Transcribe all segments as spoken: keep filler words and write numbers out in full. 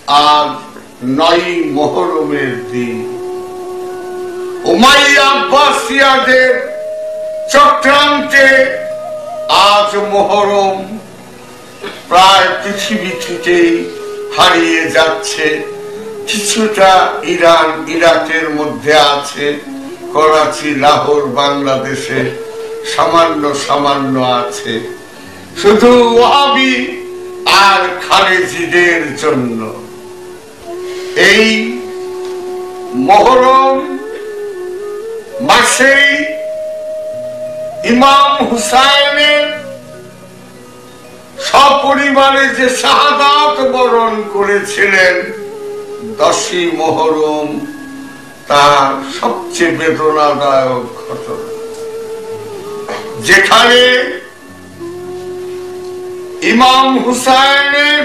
আজ নয় মুহররমের দিন। উমাইয়া আব্বাসিয়াদের চক্রান্তে আজ মুহররম প্রায় পৃথিবী থেকে হারিয়ে যাচ্ছে। কিছুটা ইরান ইরাকের মধ্যে আছে, করাচি লাহোর বাংলাদেশে সামান্য সামান্য আছে, শুধু ওয়াহাবি আর খারেজিদের জন্য। এই মুহররম মাসেই ইমাম হুসাইনের সপরিবারে যে শাহাদাত বরণ করেছিলেন দশই মুহররম, তার সবচেয়ে বেদনাদায়ক ঘটনা, যেখানে ইমাম হুসাইনের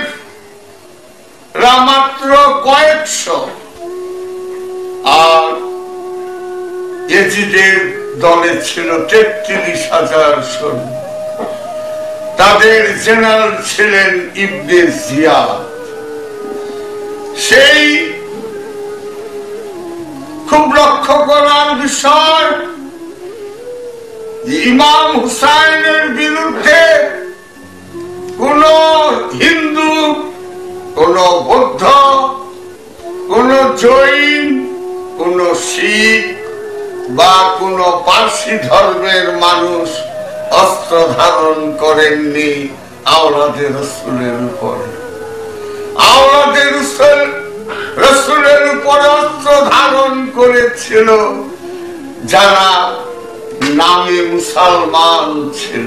মাত্র কয়েকশো আর ইয়েজিদের দলে ছিল তেত্রিশ হাজার সৈন্য। তাদের জেনারেল ছিলেন ইবনে জিয়াদ। সেই খুব লক্ষ্য করার বিষয়, ইমাম হুসাইনের বিরুদ্ধে কোন হিন্দু, কোন বৌদ্ধ, কোন জৈন, কোন শিখ বা কোন পার্সি ধর্মের মানুষ অস্ত্র ধারণ করেননি আওলাদে রাসূলের উপরে। আওলাদে রাসূলের উপরে অস্ত্র ধারণ করেছিল যারা নামে মুসলমান ছিল।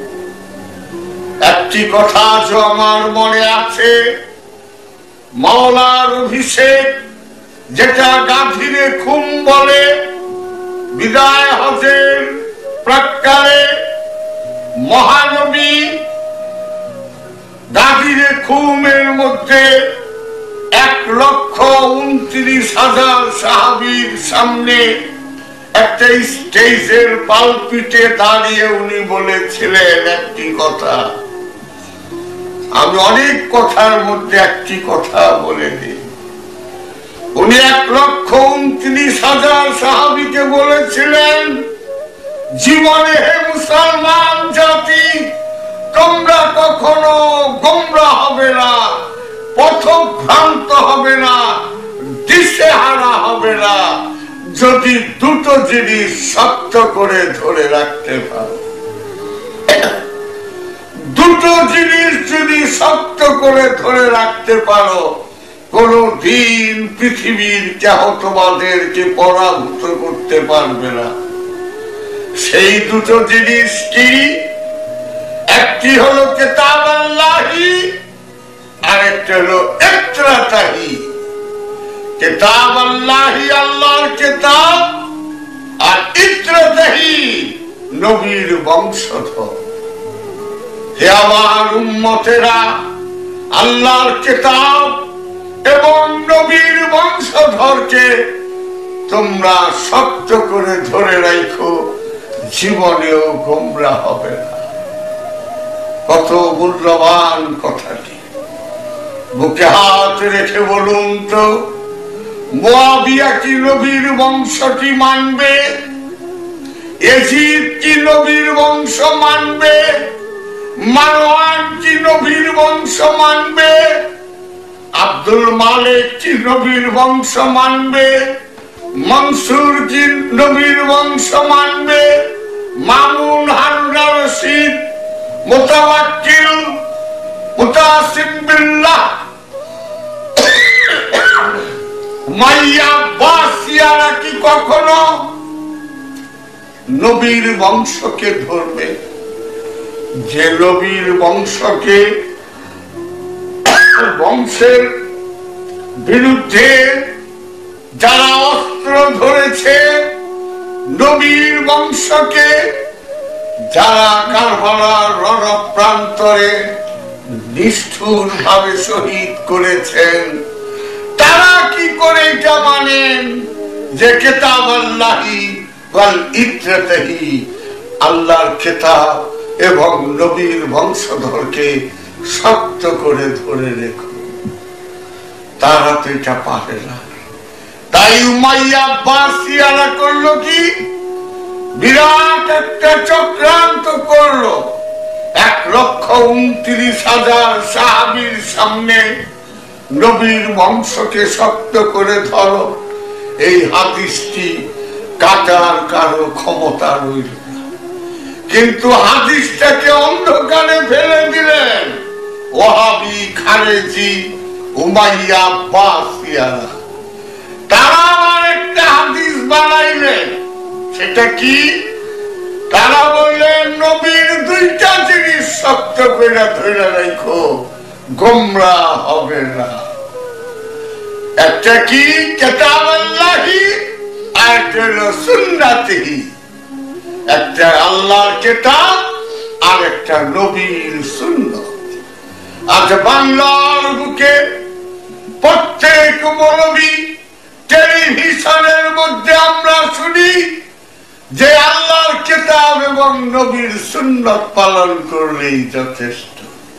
একটি কথা যে আমার মনে আছে, মাওলার অভিষেক, যেটা গাভীরে খুম বলে, বিদায় হজের প্রাক্কালে মহানবী গাভীরে খুমের মধ্যে এক লক্ষ উনত্রিশ হাজার সাহাবীর সামনে একটা স্টেজের পালপিটে দাঁড়িয়ে উনি বলেছিলেন একটি কথা। আমি অনেক কথার মধ্যে একটি কথা বলে দিই। উনি এক লক্ষ উনত্রিশ হাজার সাহাবীকে বলেছিলেন, জীবনে হে মুসলমান জাতি, তোমরা কখনো গোমরা হবে না, পথভ্রান্ত হবে না, দিশেহারা হবে না, যদি দুটো জিনিস শক্ত করে ধরে রাখতে পারো। দুটো জিনিস যদি শক্ত করে ধরে রাখতে পারো, কোন দিন পৃথিবীর কেহ তোমাদেরকে পরাভূত করতে পারবে না। সেই দুটো জিনিস কি? একটি হলো কিতাব আল্লাহি, আরেকটা হলো ইত্রাতাহি। কিতাব আল্লাহি আল্লাহর কিতাব, আর ইত্রাতাহি নবীর বংশধর। হে আমার উম্মতেরা, আল্লাহর কিতাব এবং নবীর বংশধরকে তোমরা শক্ত করে ধরে রাখো, জীবনেও গোমরা হবে না। কত মূল্যবান কথাটি! বুকে হাত রেখে বলুন তো, মুআবিয়া কি নবীর বংশটি মানবে? ইয়াজিদ কি নবীর বংশ মানবে? মারওয়ান কি নবীর বংশ মানবে? আব্দুল মালিক কি নবীর বংশ মানবে? মনসুর কি নবীর বংশ মানবে? মামুন, হারুন রশিদ, মুতাওয়াক্কিল, মুতাসিম বিল্লাহ, মাইয়া বাসিয়ারা কি কখনো নবীর বংশকে ধরবে? যে নবীর বংশকে, বংশের বিরুদ্ধে যারা অস্ত্র ধরেছে, নবীর বংশকে যারা কারবালার রণপ্রান্তরে নিষ্ঠুর ভাবে শহীদ করেছেন, তারা কি করে এটা মানেন যে কিতাব আল্লাহি ওয়াল ইত্রাতাহি, আল্লাহর কিতাব এবং নবীর বংশধরকে শক্ত করে ধরে রেখো? তারা তো এটা পারে না। তাই উমাইয়া আব্বাসিয়ারা করলো কি, বিরাট একটা চক্রান্ত করলো। এক লক্ষ উনত্রিশ হাজার সাহাবীর সামনে নবীর বংশকে শক্ত করে ধরো, এই হাদিসটি কাটার কারো ক্ষমতা রইল না। কিন্তু হাদিসটাকে অন্ধকারে ফেলে দিলেন ওয়াহাবি, খারেজি, উমাইয়া আব্বাসিয়ারা। তারা আবার একটা হাদিস বানাইলেন। সেটা কি? তারা বললেন নবীর দুইটা জিনিস শক্ত করে ধরে রাখো, গোমরাহ হবে না। একটা কি? কিতাবাল্লাহি, আর একটা হলো সুন্নাতিহি। একটা আল্লাহর কিতাব আর একটা নবীর সুন্নাত। আজ বাংলার বুকে প্রত্যেক মৌলবী টেলিভিশনের মধ্যে আমরা শুনি যে আল্লাহর কিতাব এবং নবীর সুন্নাত পালন করলেই যথেষ্ট।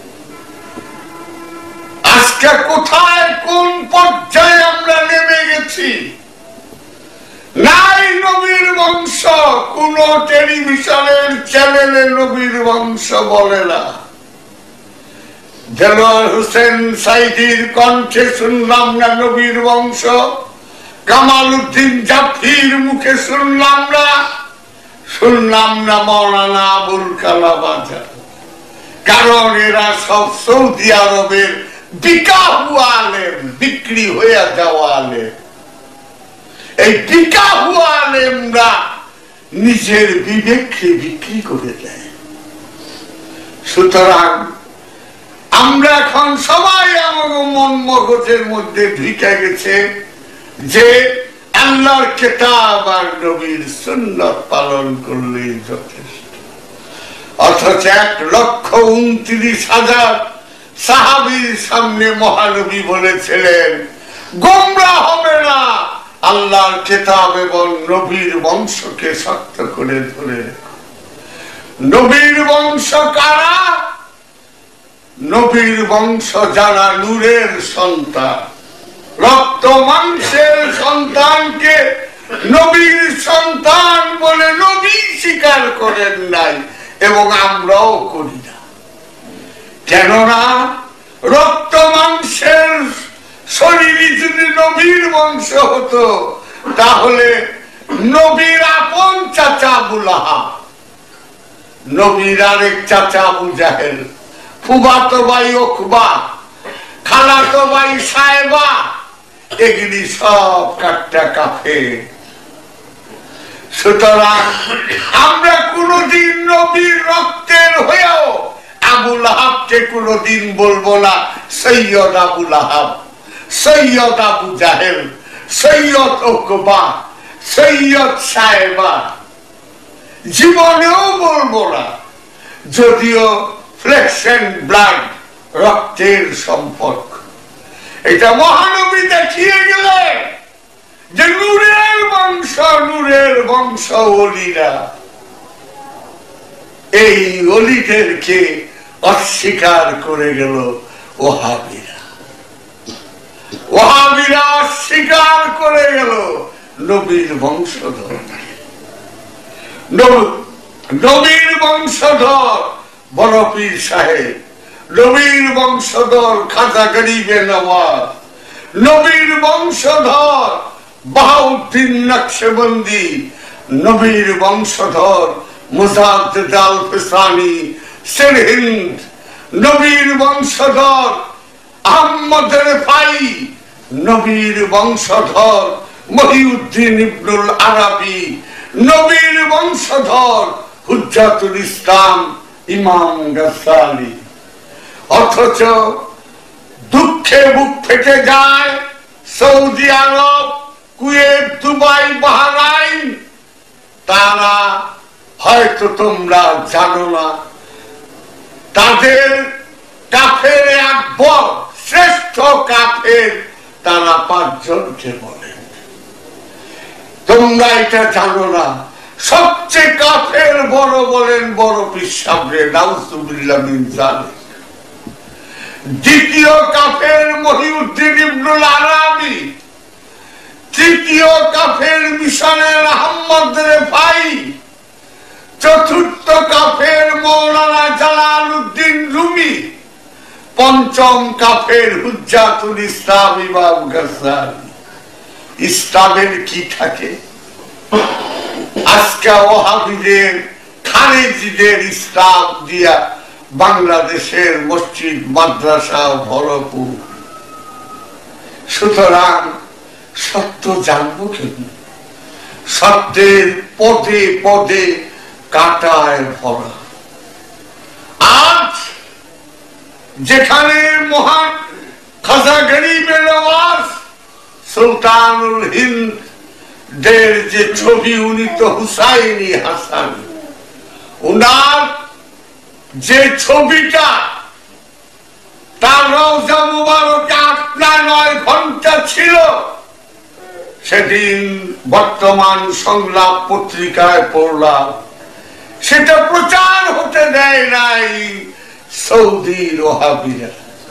আজকে কোথায় কোন পর্যায়ে আমরা নেমে গেছি? নাই নবীর বংশ, কোন টেলিভিশনের চ্যানেলে নবীর বংশ বলে না। দেলোয়ার হোসেন সাইদির কণ্ঠে শুনলাম না নবীর বংশ, কামাল উদ্দিন জাফরির মুখে শুনলাম না, শুনলাম না মৌলানা আবুল কালাম আজাদ। কারণ এরা সব সৌদি আরবের বিকা হুয়া আলেম, বিক্রি হয়ে যাওয়া আলেম। এই বিকা হুয়া আলেমরা নিজের বিবেককে বিক্রি করে দেয়। সুতরাং আমরা এখন সবাই আমার মন মগজের মধ্যে ঢুকে গেছে যে আল্লাহর কিতাব আর নবীর সুন্নাত পালন করলেই যথেষ্ট। অথচ এক লক্ষ উনত্রিশ হাজার সাহাবীর সামনে মহানবী বলেছিলেন গোমরাহ হবে না, আল্লাহর কিতাব এবং নবীর বংশকে শক্ত করে ধরে রেখো। নবীর বংশ কারা? নবীর বংশ যারা নূরের সন্তান, রক্ত মাংসের সন্তানকে নবীর সন্তান বলে নবী স্বীকার করেন নাই, এবং আমরাও করি না। কেননা রক্ত মাংসের শরীরে যদি নবীর বংশ হতো, তাহলে নবীর আপন চাচা আবু লাহাব, নবীর আরেক চাচা আবু জাহেল, ফুফাতো ভাই উকবা, খালাতো ভাই সায়বা, এগুলি সব কাটটা কাফের। সুতরাং আমরা কোনদিন নবীর রক্তের হয়েও আবু লাহাবকে কোনদিন বলবো না সৈয়দ আবু লাহাব, সৈয়দ আবু জাহেল, সৈয়দ উকবা, সৈয়দ সায়বা, জীবনেও বলবো না। যদিও ফ্লেশ এন্ড ব্লাড, রক্তের সম্পর্ক, এটা মহানবী দেখিয়ে গেলেন যে নূরের বংশ, নূরের বংশ ওলিরা। এই ওলিদেরকে অস্বীকার করে গেল ওহাবিরা। ওহাবিরা অস্বীকার করে গেল নবীর বংশধর। নবীর বংশধর বড় পীর সাহেব, নবীর বংশধর খাজা গরিবে নওয়াজ, নবীর বংশধর বাহাউদ্দিন নকশবন্দি, নবীর বংশধর মুজাদ্দিদ আল ফিসানি সিরহিন্দ, নবীর বংশধর আহমদ রেফাই, নবীর বংশধর মহিউদ্দিন ইবনুল আরাবি, নবীর বংশধর হুজ্জাতুল ইসলাম ইমাম গাজ্জালি। অথচ দুঃখে বুক ফেটে যায় সৌদি আরব, কুয়েত, দুবাই, বাহরাইন। তারা হয়তো তোমরা জানো না, তাদের কাফের আকবর, শ্রেষ্ঠ কাফের, তারা পাঁচজনকে বলেন। তোমরা এটা জানো না, সবচেয়ে কাফের বড় বলেন বড় পীর সাহেব নাউজুবিল্লাহ মিন যালিক। দ্বিতীয় কাফের মহিউদ্দিন ইবনুল আরাবি চতুর্থ কাফের মৌলানা জালালউদ্দিন রুমি, পঞ্চম কাফের হুজ্জাতুল ইসলাম ইমাম গাজ্জালি। ইসলামের কি থাকে? আজকে ওহাবীদের খারেজিদের ইসলাম দিয়া বাংলাদেশের মসজিদ মাদ্রাসা ভরপুর। সুতরাং সত্য জানবো কেন? সত্যের পদে পদে কাঁটায় ভরা। আজ যেখানে মহান খাজা গরিবে নওয়াজ সুলতানুল হিন্দ দের যে ছবি, উনি তো হুসাইনি হাসান, উনার যে ছবিটা তার রওজা মুবারকে আট না নয় ঘন্টা ছিল, সেদিন বর্তমান সংলাপ পত্রিকায় পড়লাম, সেটা প্রচার হতে দেয় নাই সৌদির ওহাবীরা,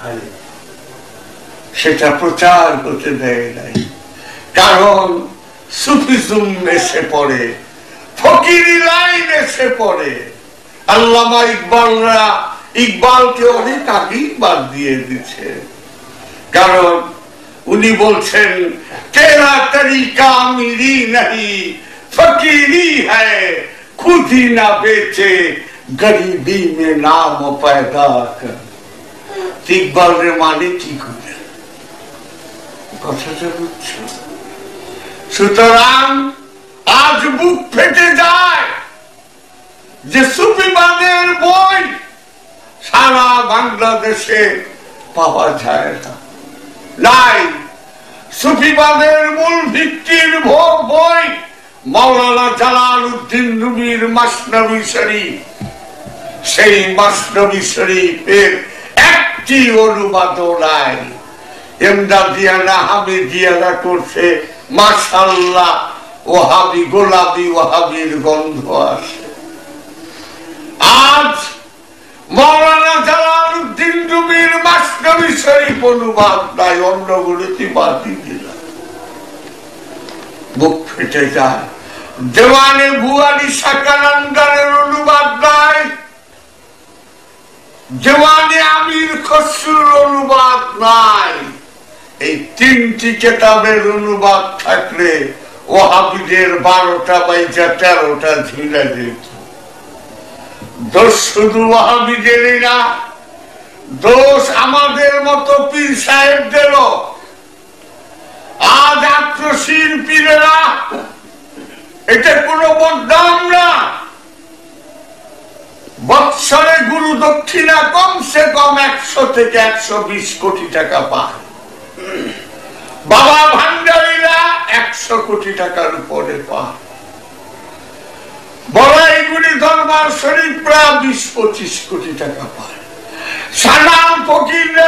সেটা প্রচার হতে দেয় নাই। কারণ সুফিজম এসে পড়ে, ফকিরি লাইন এসে পড়ে। আল্লামা ইকবালরা ইকবালকে অনেক আগেই বাদ দিয়ে দিচ্ছে। কারণ উনি বলছেন তেরা তরিকা মিরি নাহি, ফকিরি হ্যায় খুদি না বেচে, গরিবি মে নাম পয়দা কর। ইকবালের মানে কি করে কথাটা বুঝছো? সুতরাং আজ বুক ফেটে যায় যে সুফিবাদের বই সারা বাংলাদেশে পাওয়া যায় না। নাই, সুফিবাদের মূল ভিত্তির বই মাওলানা জালালউদ্দিন রুমির মাসনবী শরীফ। সেই মাসনবী শরীফের একটি অনুবাদও নাই। এমদাদিয়ানা হামিদিয়ানা করছে, মাশাআল্লাহ, ওহাবি গোলাপি ওহাবির গন্ধ আসে। আজ মাওলানা জালালউদ্দিন রুমির মাসনবী শরীফ অনুবাদ নাই, অন্যগুলোতে বাতি দিলাম। বুক ফেটে যায়। দেওয়ানে বুয়ারি সাকানন্দারের অনুবাদ নাই, দেওয়ানে আমির খসরুর অনুবাদ নাই। এই তিনটি কিতাবের অনুবাদ থাকলে ওহাবীদের বারোটা বাইজা তেরোটা ঝিলা যেত। দোষ শুধু ওহাবীদেরই না, দোষ আমাদের মতো পীর সাহেবদেরও। আজ আত্মশীল পীরেরা, এটা কোনো বদনাম না, বৎসরে গুরু দক্ষিণা কমসে কম একশো থেকে একশো বিশ কোটি টাকা পায়। বাবা ভান্ডারীরা একশো কোটি টাকার উপরে পায়। বড়াইগুড়ি দরবার শরীফরা বিশ পঁচিশ কোটি টাকা পায়। সানাম ফকিররা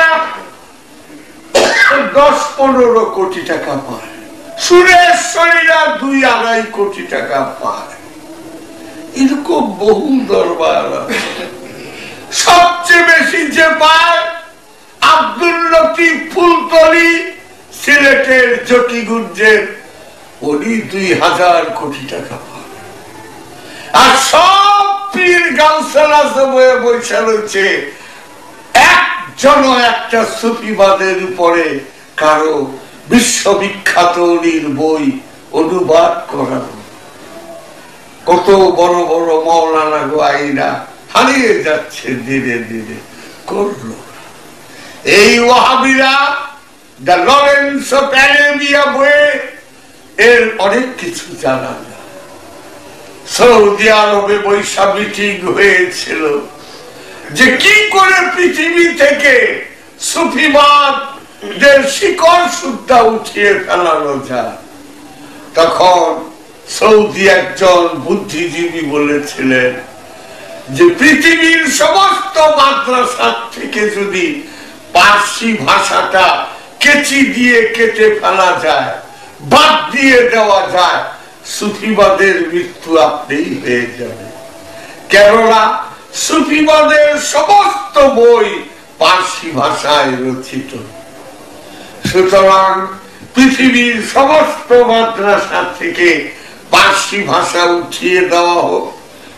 দশ পনেরো কোটি টাকা পায়। সুরেশ্বরীরা দুই আড়াই কোটি টাকা পায়। এরকম বহু দরবার। সবচেয়ে বেশি যে পায় আব্দুল লতিফ ফুলতলি, সিলেটের জকিগুঞ্জের, উনি দুই হাজার কোটি টাকা পায়। আর সব পীর গাউসুল আজম হয়ে বৈশা রয়েছে, একজন একটা সুফিবাদের উপরে কারো বিশ্ববিখ্যাত উনির বই অনুবাদ করানো। কত বড় বড় মাওলানা গোয়াইরা হারিয়ে যাচ্ছে ধীরে ধীরে। করলো এই ওয়াহাবীরা দ্য লরেন্স অফ অ্যারেবিয়া বইয়ে এর অনেক কিছু জানা না। সৌদি আরবে বৈশা মিটিং হয়েছিল যে কি করে পৃথিবী থেকে সুফিবাদ দের শিকড় সুদ্ধা উঠিয়ে ফেলানো যায়। তখন সৌদি একজন বুদ্ধিজীবী বলেছিলেন যে পৃথিবীর সমস্ত মাদ্রাসা থেকে যদি পার্সি ভাষাটা কেচি দিয়ে কেটে ফেলা যায়, বাদ দিয়ে দেওয়া যায়, সুফিবাদের মৃত্যু আপনিই হয়ে যাবে। কেননা সুফিবাদের সমস্ত বই পার্সি ভাষায় রচিত। সুতরাং পৃথিবীর সমস্ত মাদ্রাসা থেকে পার্সি ভাষা উঠিয়ে দেওয়া হোক,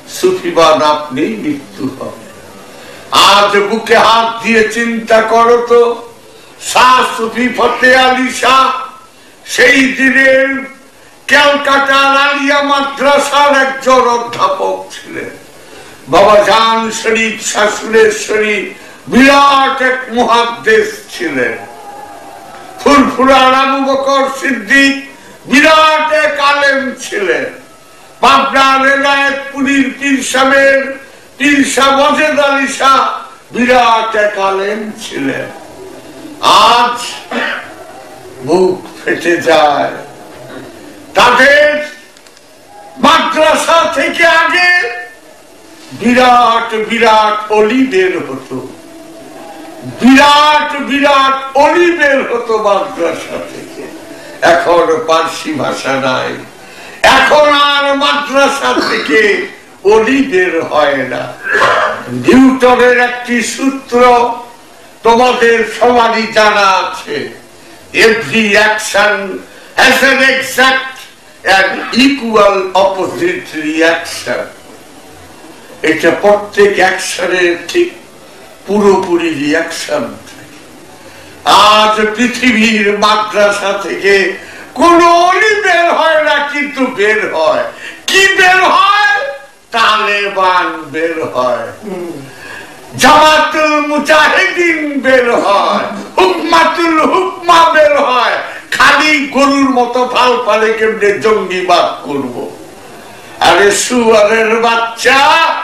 সুফিবাদ আপনি মৃত্যু হবে। আজ বুকে হাত দিয়ে চিন্তা করো তো, শাহ সুফি ফতে আলী শাহ সেই দিনের ক্যালকাটার আলিয়া মাদ্রাসার একজন অধ্যাপক ছিলেন। বাবা জান শরীফ শাসুরেশ্বরী বিরাট এক মুহাদ্দিস ছিলেন। ফুরফুরার আবু বকর সিদ্দিক বিরাট এক আলেম ছিলেন। পাবনার এনায়েতপুরীর পীর সাহেবের পীর শাহ ওয়াজেদ আলী শাহ বিরাট এক আলেম ছিলেন। আজ বুক ফেটে যায়। তাদের মাদ্রাসা থেকে আগে বিরাট বিরাট অলি বের হতো, বিরাট বিরাট অলি বের হতো মাদ্রাসা থেকে। এখন পার্সি ভাষা নাই, এখন আর মাদ্রাসা থেকে অলি বের হয় না। নিউটনের একটি সূত্র তোমাদের সবারই জানা আছে, every action has an exact and equal opposite reaction. এটা প্রত্যেক অ্যাকশনের ঠিক পুরোপুরি রিঅ্যাকশন থাকে। আজ পৃথিবীর মাদ্রাসা থেকে কোন অলি বের হয় না, কিন্তু বের হয় কি? বের হয় তালেবান বের হয়, জামাতুল মুজাহিদিন বের হয়, হুকমাতুল হুকমা বের হয়। খালি গরুর মতো ফাল ফালে কেমনে জঙ্গিবাদ করব? আরে সুয়ারের বাচ্চা,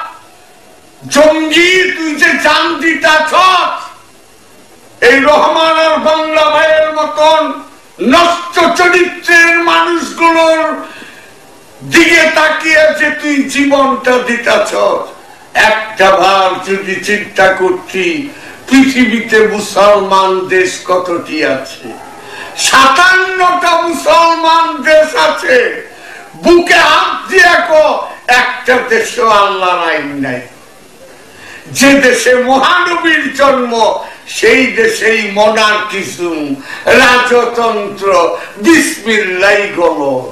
জঙ্গি তুই যে জান দিতাছ, এই রহমান আর বাংলা ভাইয়ের মতন নষ্ট চরিত্রের মানুষগুলোর দিকে তাকিয়ে যে তুই জীবনটা দিতাছ, একটা বার যদি চিন্তা করতি পৃথিবীতে মুসলমান দেশ কতটি আছে? সাতান্নটা মুসলমান দেশ আছে। বুকে হাত দিয়ে একটা দেশও আল্লাহর আইন নাই। যে দেশে মহানবীর জন্ম সেই দেশেই মনার্কিজম, রাজতন্ত্র, বিসমিল্লাহ গলত,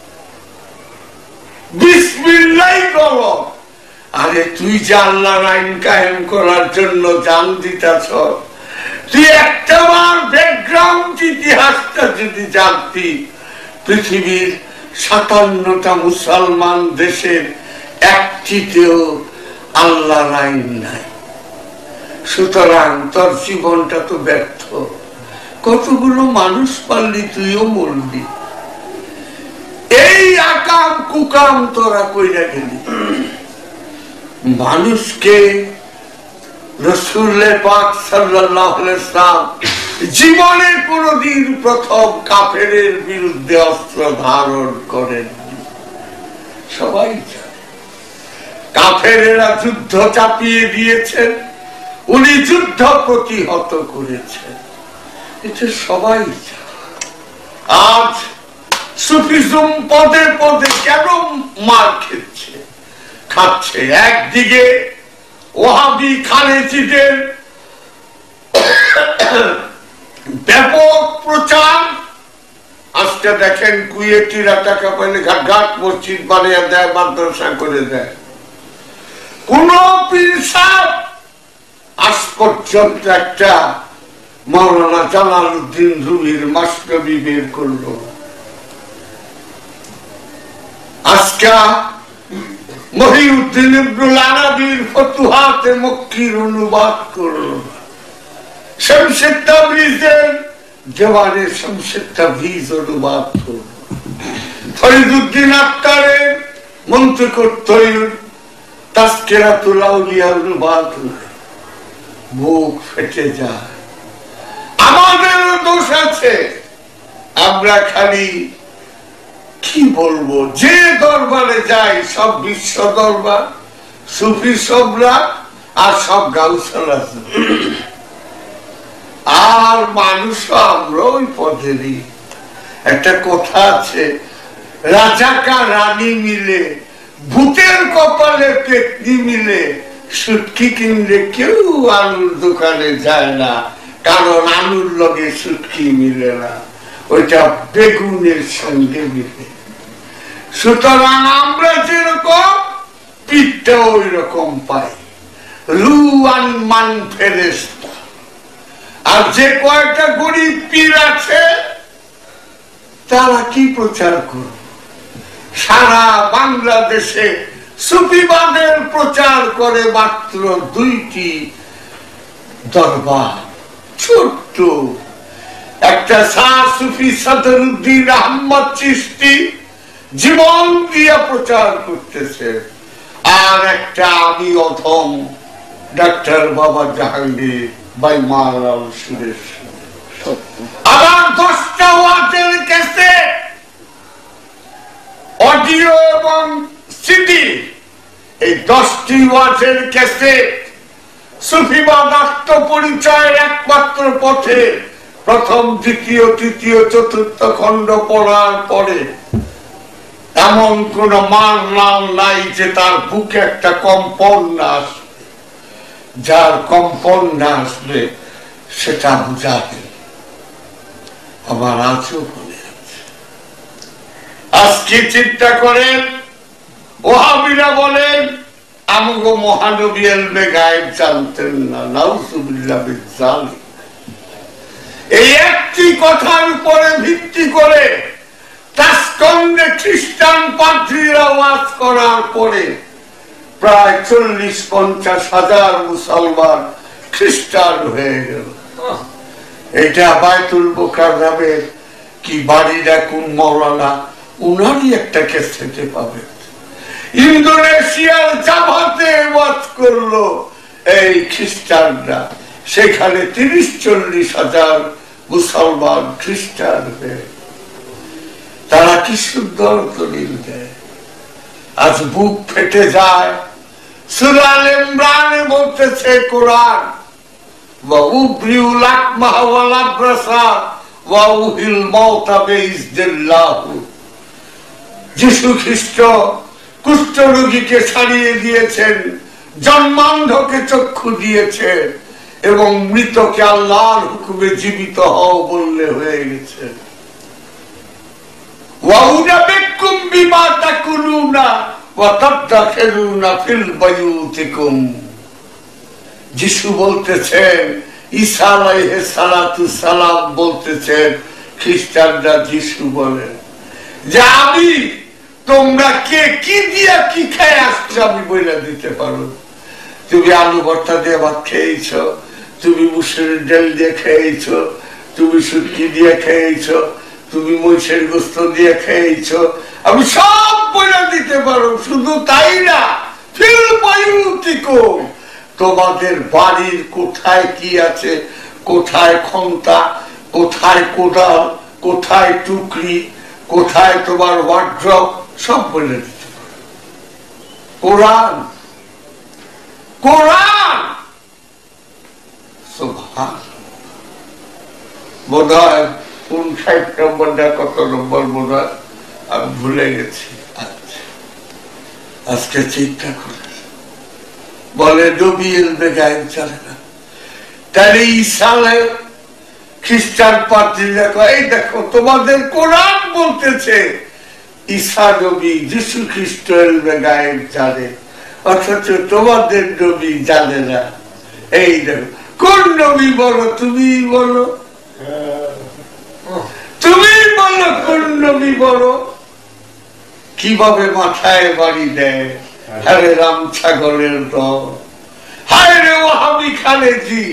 বিসমিল্লাহ গলত। আরে তুই যে আল্লাহর আইন কায়েম করার জন্য জান দিতাছ, তুই একটা বার ব্যাকগ্রাউন্ড ইতিহাসটা যদি জানতি, পৃথিবীর সাতান্নটা মুসলমান দেশের একটিতেও আল্লাহর আইন নাই। সুতরাং তোর জীবনটা তো ব্যর্থ। কতগুলো মানুষ পারলি, তুইও মরলি। এই আকাম কুকাম তোরা কইরা গেলি। মানুষকে রাসূলে পাক সাল্লাল্লাহু আলাইহি ওয়াসাল্লাম জীবনে কোনদিন প্রথম কাফেরের বিরুদ্ধে অস্ত্র ধারণ করেন। সবাই কাফেরেরা যুদ্ধ চাপিয়ে দিয়েছেন, উনি যুদ্ধ প্রতিহত করেছেন। এটা সবাই। আজ সুফিজম পদে পদে কেন মার খেচ্ছে খাচ্ছে? একদিকে ওয়াহাবি খালেজিদের ব্যাপক প্রচার। আজকে দেখেন কুয়েটিরা টাকা পাইলে ঘাট ঘাট মসজিদ বানিয়ে দেয়, মাদ্রাসা করে দেয়। কোন পীর সাহেব আজ পর্যন্ত একটা মাওলানা জালালউদ্দিন রুমির মাসনবী বের করলো। আজকে মহিউদ্দিন ইবনুল আরাবীর ফতুহাতে মক্কির অনুবাদ করলো। শামসুদ তাবরিজের জওয়ানে শামসুদ তাবরিজ অনুবাদ করলো। ফরিদউদ্দিন আক্তারের মুনতাকুত তৈর তাসকিরাতুল আউলিয়া অনুবাদ করলো। বুক ফেটে যায়। আমাদের দোষ আছে, আমরা খালি কি বলবো, যে দরবারে যাই সব বিশ্ব দরবার, সুফি সবরা আর সব গাউসাল আছে। আর মানুষ আমরা ওই পথেরই। একটা কথা আছে, রাজাকা রানী মিলে, ভূতের কপালে পেতনি মিলে, সুটকি কিনলে কেউ আলুর দোকানে যায় না, কারণ আলুর লগে সুটকি মিলে না, ওইটা বেগুনের সঙ্গে মিলে। সুতরাং আমরা যেরকম পিঠটা ওই রকম পাই, রুয়ান মান ফেরেশতা। আর যে কয়েকটা গরিব পীর আছে তারা কি প্রচার করবে? সারা বাংলাদেশে সুফিবাদের প্রচার করে মাত্র দুইটি দরবার, ছোট্ট একটা শাহ সুফি সদরুদ্দিন আহমদ চিশতি জীবন দিয়ে প্রচার করতেছে, আর একটা আমি অধম ডাক্তার বাবা জাহাঙ্গীর বাই মালাল সুরেশ। আবার দশটা ওয়াটের ক্যাসেট, অডিও এবং সিডি, এই দশটি ওয়াটের ক্যাসেট সুফিবাদ আত্মপরিচয়ের একমাত্র পথে প্রথম, দ্বিতীয়, তৃতীয়, চতুর্থ খণ্ড পড়ার পরে এমন কোন মান নাম নাই যে তার বুকে একটা কম্পন না আসবে। যার কম্পন না আসবে সেটা বুঝাবে। আমার আজও মনে আছে, আজকে চিন্তা করেন ওহাবিরা বলেন আমগো মহানবী এলমে গায়েব জানতেন না, নাউযুবিল্লাহ মিন যালিক। এই একটি কথার উপরে ভিত্তি করে তাসকন্দে খ্রিস্টান পাদ্রীরা ওয়াজ করার পরে প্রায় চল্লিশ পঞ্চাশ হাজার মুসলমান খ্রিস্টান হয়ে গেল। এটা বায়তুল মুকাররমের কি বাড়িরা কোন মওলানা উনারই একটা ক্যাসেটে পাবেন। ইন্দোনেশিয়ার জাভাতে ওয়াজ করলো এই খ্রিস্টানরা, সেখানে তিরিশ চল্লিশ হাজার মুসলমান খ্রিস্টান হয়ে, তারা কি সুন্দর দলিল দেয়। আজ বুক ফেটে যায়। সূরা আল ইমরানে বলতেছে কোরআন, ওয়া উবরিউল আকমাহ ওয়াল আবরাসা ওয়া উহিল মাউতা বিইজনিল্লাহ। যীশু খ্রিস্ট কুষ্ঠরোগীকে ছাড়িয়ে দিয়েছেন, জন্মান্ধকে চক্ষু দিয়েছেন এবং মৃতকে আল্লাহর হুকুমে জীবিত হও বললে হয়ে গেছে। ওয়া উনাবিকুম বিমা তাকুলুনা ওয়া তাদাখিলুনা ফিল বায়ুতিকুম। যীশু বলতেছেন, ঈসা আলাইহিস সালাতু সালাম বলতেছেন, খ্রিস্টানরা যীশু বলেন যে আমি তোমরা কে কি দিয়া কি খেয়ে আসছো আমি বইলা দিতে পারো। তুমি আলু ভর্তা দিয়ে ভাত খেয়েছ, তুমি মুসুরির ডাল দিয়ে খেয়েছ, তুমি শুটকি দিয়ে খেয়েছ, তুমি মহিষের গোস্ত দিয়ে খেয়েছ, আমি সব বইলা দিতে পারো। শুধু তাই না, ফিল বায়ুতিকুম, তোমাদের বাড়ির কোথায় কি আছে, কোথায় খন্তা, কোথায় কোদাল, কোথায় টুকরি, কোথায় তোমার ওয়ার্ড্রপ, সব বলে দিতে পারো। কোরআন কোরআন বোধ হয় কোন ষাট নম্বরটা কত নম্বর বোধ হয় আমি ভুলে গেছি। আজকে চিন্তা করে বলে নবী এলমে গায়েব চলে না, তাহলে ঈসালে খ্রিস্টান পাদ্রীরা কয় এই দেখো তোমাদের কোরআন বলতেছে ঈসা নবী যীশু খ্রিস্ট এলমে গায়েব জানে, অথচ তোমাদের নবী জানে না। এই দেখো কোন নবী বলো, তুমি বলো, তুমি বলো কোন নবী বলো। কিভাবে মাথায় বাড়ি দেয়, আরে রাম ছাগলের দল, হায় রে ওয়াহাবি খালেজি।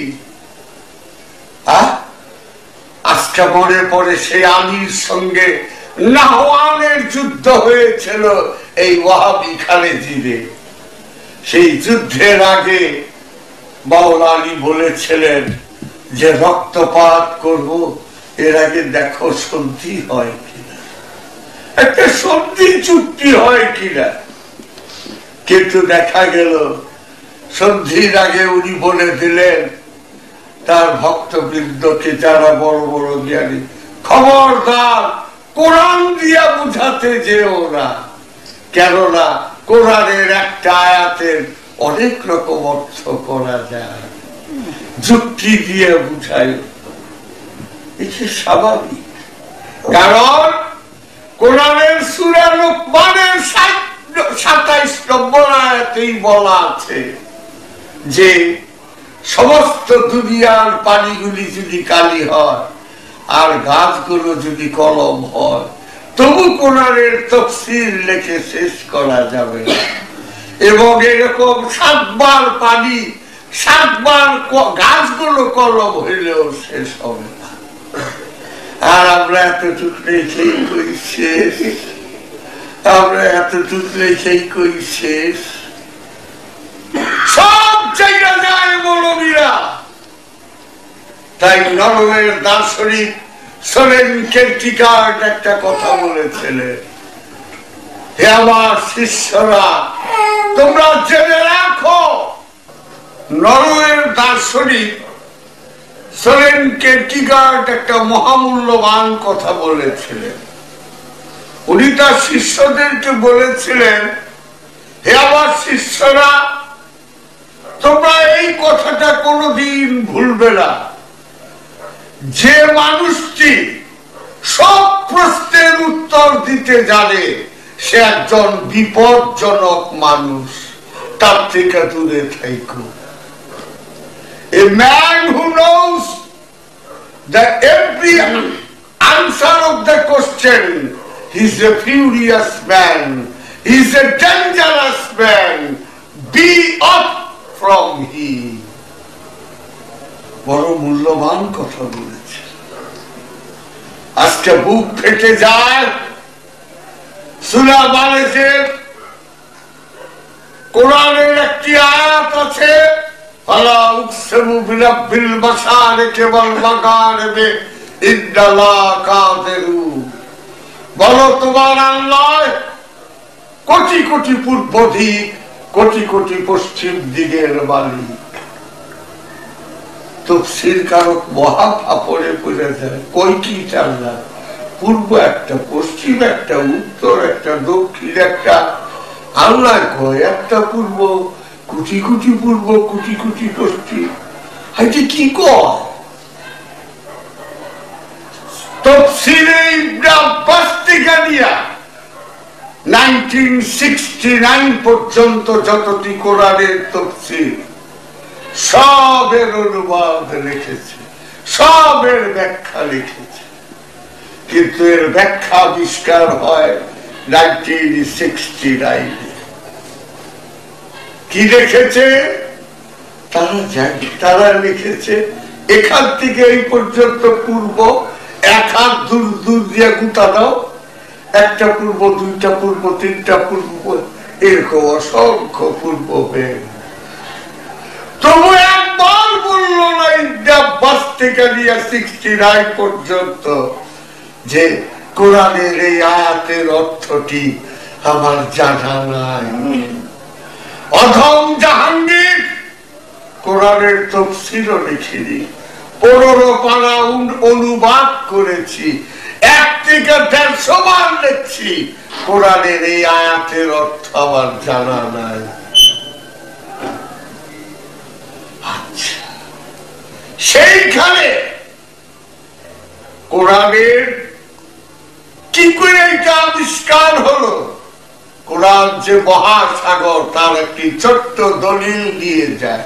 আজকে মনে পড়ে সেই আলীর সঙ্গে নাহওয়ানের যুদ্ধ হয়েছিল এই ওয়াহাবি খালেজিরে। সেই যুদ্ধের আগে মাওলা আলী বলেছিলেন যে রক্তপাত করব, এর আগে দেখো সন্ধি হয় কিনা, একটা সন্ধি চুক্তি হয় কিনা। কিন্তু দেখা গেল সন্ধির আগে উনি বলে দিলেন তার ভক্তবৃন্দকে, যারা বড় বড় জ্ঞানী, খবরদার কোরআন দিয়া বুঝাতে যেও না, কেননা কোরআনের একটা আয়াতের অনেক রকম অর্থ করা যায়, যুক্তি দিয়ে বুঝায়। এটা স্বাভাবিক, কারণ কোরআনের সূরা লুকমানের সাতাইশ বাইশ নম্বর আয়াতেই বলা আছে যে সমস্ত দুনিয়ার পানিগুলি যদি কালি হয় আর গাছগুলো যদি কলম হয় তবু কোরআনের তাফসীর লিখে শেষ করা যাবে না। এবং এরকম সাতবার পানি সাতবার গাছগুলো কলম হইলেও শেষ হবে না। আর আমরা এতটুক রেখেই কই শেষ, আমরা এতটুক রেখেই কই শেষ। সব জায়গা যায় মৌলবীরা। তাই নরওয়ের দার্শনিক সোরেন কেরকিগার্ড একটা কথা বলেছিলেন, হে আমার শিষ্যরা তোমরা জেনে রাখো, নরওয়ের দার্শনিক সোরেন কেরকিগার্ড একটা মহামূল্যবান কথা বলেছিলেন। উনি তার শিষ্যদেরকে বলেছিলেন, হে আমার শিষ্যরা তোমরা এই কথাটা কোনোদিন ভুলবে না, যে মানুষটি সব প্রশ্নের উত্তর দিতে জানে সে একজন বিপজ্জনক মানুষ, তার থেকে দূরে থাকো। A man who knows the every answer of the question, he is a furious man, he is a dangerous man, be off from him. বড় মূল্যবান কথা বলেছে। আজকে বুক ফেটে যায়। সূরা মারিয়ামের কোরআনের একটি আয়াত আছে, ফালা উকসিমু বিরাব্বিল মাশারিকি ওয়াল মাগারিবি ইন্নাল্লাহ কাদিরু। বলো তোমার আল্লাহ কোটি কোটি পূর্ব দিক, কোটি কোটি পশ্চিম দিকের মালিক। তাফসীর কারক মহা ফাপড়ে পড়ে যায়, কই কি আল্লাহ? পূর্ব একটা, পশ্চিম একটা, উত্তর একটা, দক্ষিণ একটা। আল্লাহ কয় একটা পূর্ব, কোটি কোটি পূর্ব, কোটি কোটি পশ্চিম। হাইতে কি কয়? তাফসীরে ইবনে আব্বাস থেকে নিয়া নাইনটিন সিক্সটি নাইন পর্যন্ত যতটি কোরআনের তাফসীর সবের অনুবাদ লিখেছে, সবের ব্যাখ্যা লিখেছে, কিন্তু এর ব্যাখ্যা আবিষ্কার হয় নাইনটিন সিক্সটি নাইন। কি লিখেছে তারা জানে, তারা লিখেছে এখান থেকে এই পর্যন্ত পূর্ব এক হাত দূর দূর দিয়ে গুতা দাও, একটা পূর্ব, দুইটা পূর্ব, তিনটা পূর্ব, এরকম অসংখ্য পূর্ব হয়ে। তবু একবার বললো না ইবনে আব্বাস থেকে নিয়ে সিক্সটি নাইন পর্যন্ত যে কোরআনের এই আয়াতের অর্থটি আমার জানা নাই। অধম জাহাঙ্গীর কোরআনের তাফসীরও লিখিনি, পনেরো পারা অনুবাদ করেছি, এক থেকে দেড়শো বার লিখছি, কোরআনের এই আয়াতের অর্থ আমার জানা নাই। আচ্ছা, সেইখানে কোরআনের কি করে এটা আবিষ্কার হলো? কোরআন যে মহাসাগর তার একটি ছোট্ট দলিল দিয়ে যায়।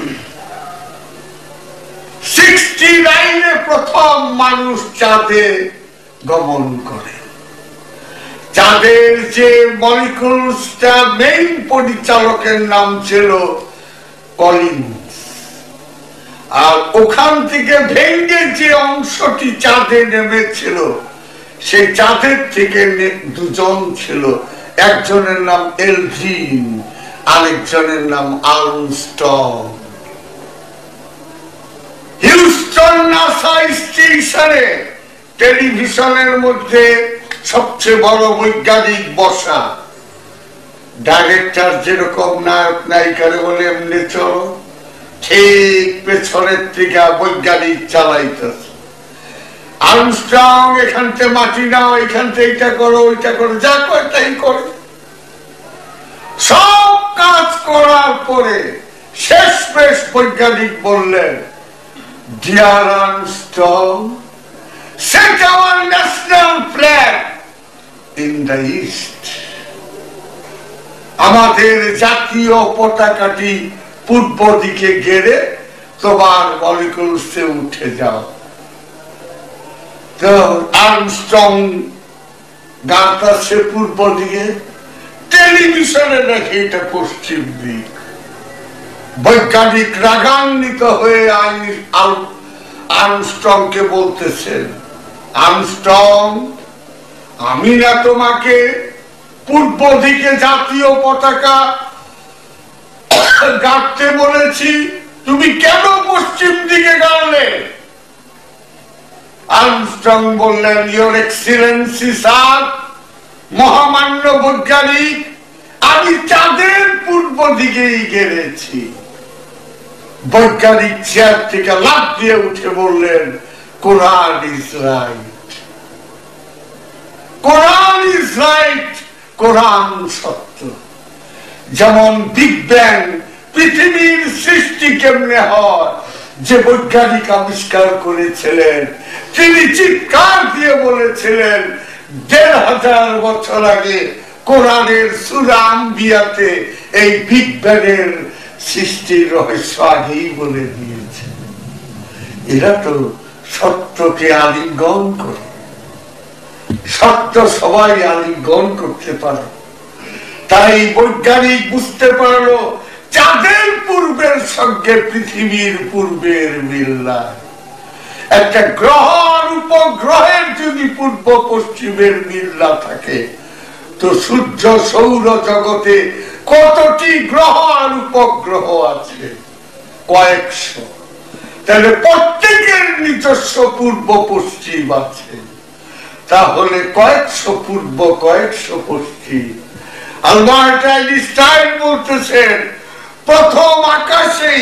সিক্সটি নাইনে প্রথম মানুষ চাঁদে গমন করে। চাঁদের যে মলিকুলসটা মেইন পরিচালকের নাম ছিল কলিন্স, আর ওখান থেকে ভেঙ্গে যে অংশটি চাঁদে নেমেছিল সেই চাঁদের থেকে দুজন ছিল, একজনের নাম এলভিন, আরেকজনের নাম আর্মস্ট্রং। হিউস্টন নাসা স্টেশনে টেলিভিশনের মধ্যে সবচেয়ে বড় বৈজ্ঞানিক বসা, ডাইরেক্টর যেরকম নায়ক নায়িকারে বলে এমনি চলো, ঠিক পেছনের থেকে বৈজ্ঞানিক চালাইতেছে। আর্মস্ট্রং এখান থেকে মাটি নাও, এখান থেকে এটা করো, ওইটা করো, যা করে তাই করে। সব কাজ করার পরে শেষ পেশ বৈজ্ঞানিক বললেন, dear Armstrong, set our national flag in the east. আমাদের জাতীয় পতাকাটি পূর্ব দিকে গেড়ে তোমার মলিকুলসে উঠে যাও। তো আর্মস্ট্রং গাঁথ আছে পূর্ব দিকে, টেলিভিশনে দেখে এটা পশ্চিম দিক। বৈজ্ঞানিক রাগান্বিত হয়ে আর্মস্ট্রংকে বলতেছেন, আর্মস্ট্রং, আমি না তোমাকে পূর্ব দিকে জাতীয় পতাকা গাঁথতে বলেছি, তুমি কেন পশ্চিম দিকে গাড়লে? আর্মস্ট্রং বললেন, ইওর এক্সিলেন্সি স্যার, মহামান্য বৈজ্ঞানিক, আমি চাঁদের পূর্ব দিকেই গেড়েছি। বৈজ্ঞানিক চেয়ার থেকে লাফ দিয়ে উঠে বললেন, কোরআন ইজ রাইট, কোরআন ইজ রাইট, কোরআন সত্য। যেমন বিগ ব্যাং, পৃথিবীর সৃষ্টি কেমনে হয়, যে বৈজ্ঞানিক আবিষ্কার করেছিলেন তিনি চিৎকার দিয়ে বলেছিলেন দেড় হাজার বছর আগে কোরআনের সূরা আম্বিয়াতে এই বিগ ব্যাং এর সৃষ্টির রহস্য আগেই বলে দিয়েছে। এরা তো সত্যকে আলিঙ্গন করে, সত্য সবাই আলিঙ্গন করতে পারে। তাই বৈজ্ঞানিক বুঝতে পারলো চাঁদের পূর্বের সঙ্গে পৃথিবীর পূর্বের মিল নাই। একটা গ্রহ আর উপগ্রহের যদি পূর্ব পশ্চিমের মিল না থাকে, তো সূর্য সৌর জগতে কতটি গ্রহ আর উপগ্রহ আছে? কয়েকশো। তাহলে প্রত্যেকের নিজস্ব পূর্ব পশ্চিম আছে। তাহলে কয়েকশো পূর্ব, কয়েকশো পশ্চিম। আলবার্ট আইনস্টাইন বলতেছেন, প্রথম আকাশে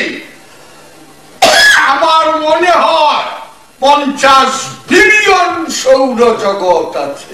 আমার মনে হয় পঞ্চাশ বিলিয়ন সৌর জগৎ আছে।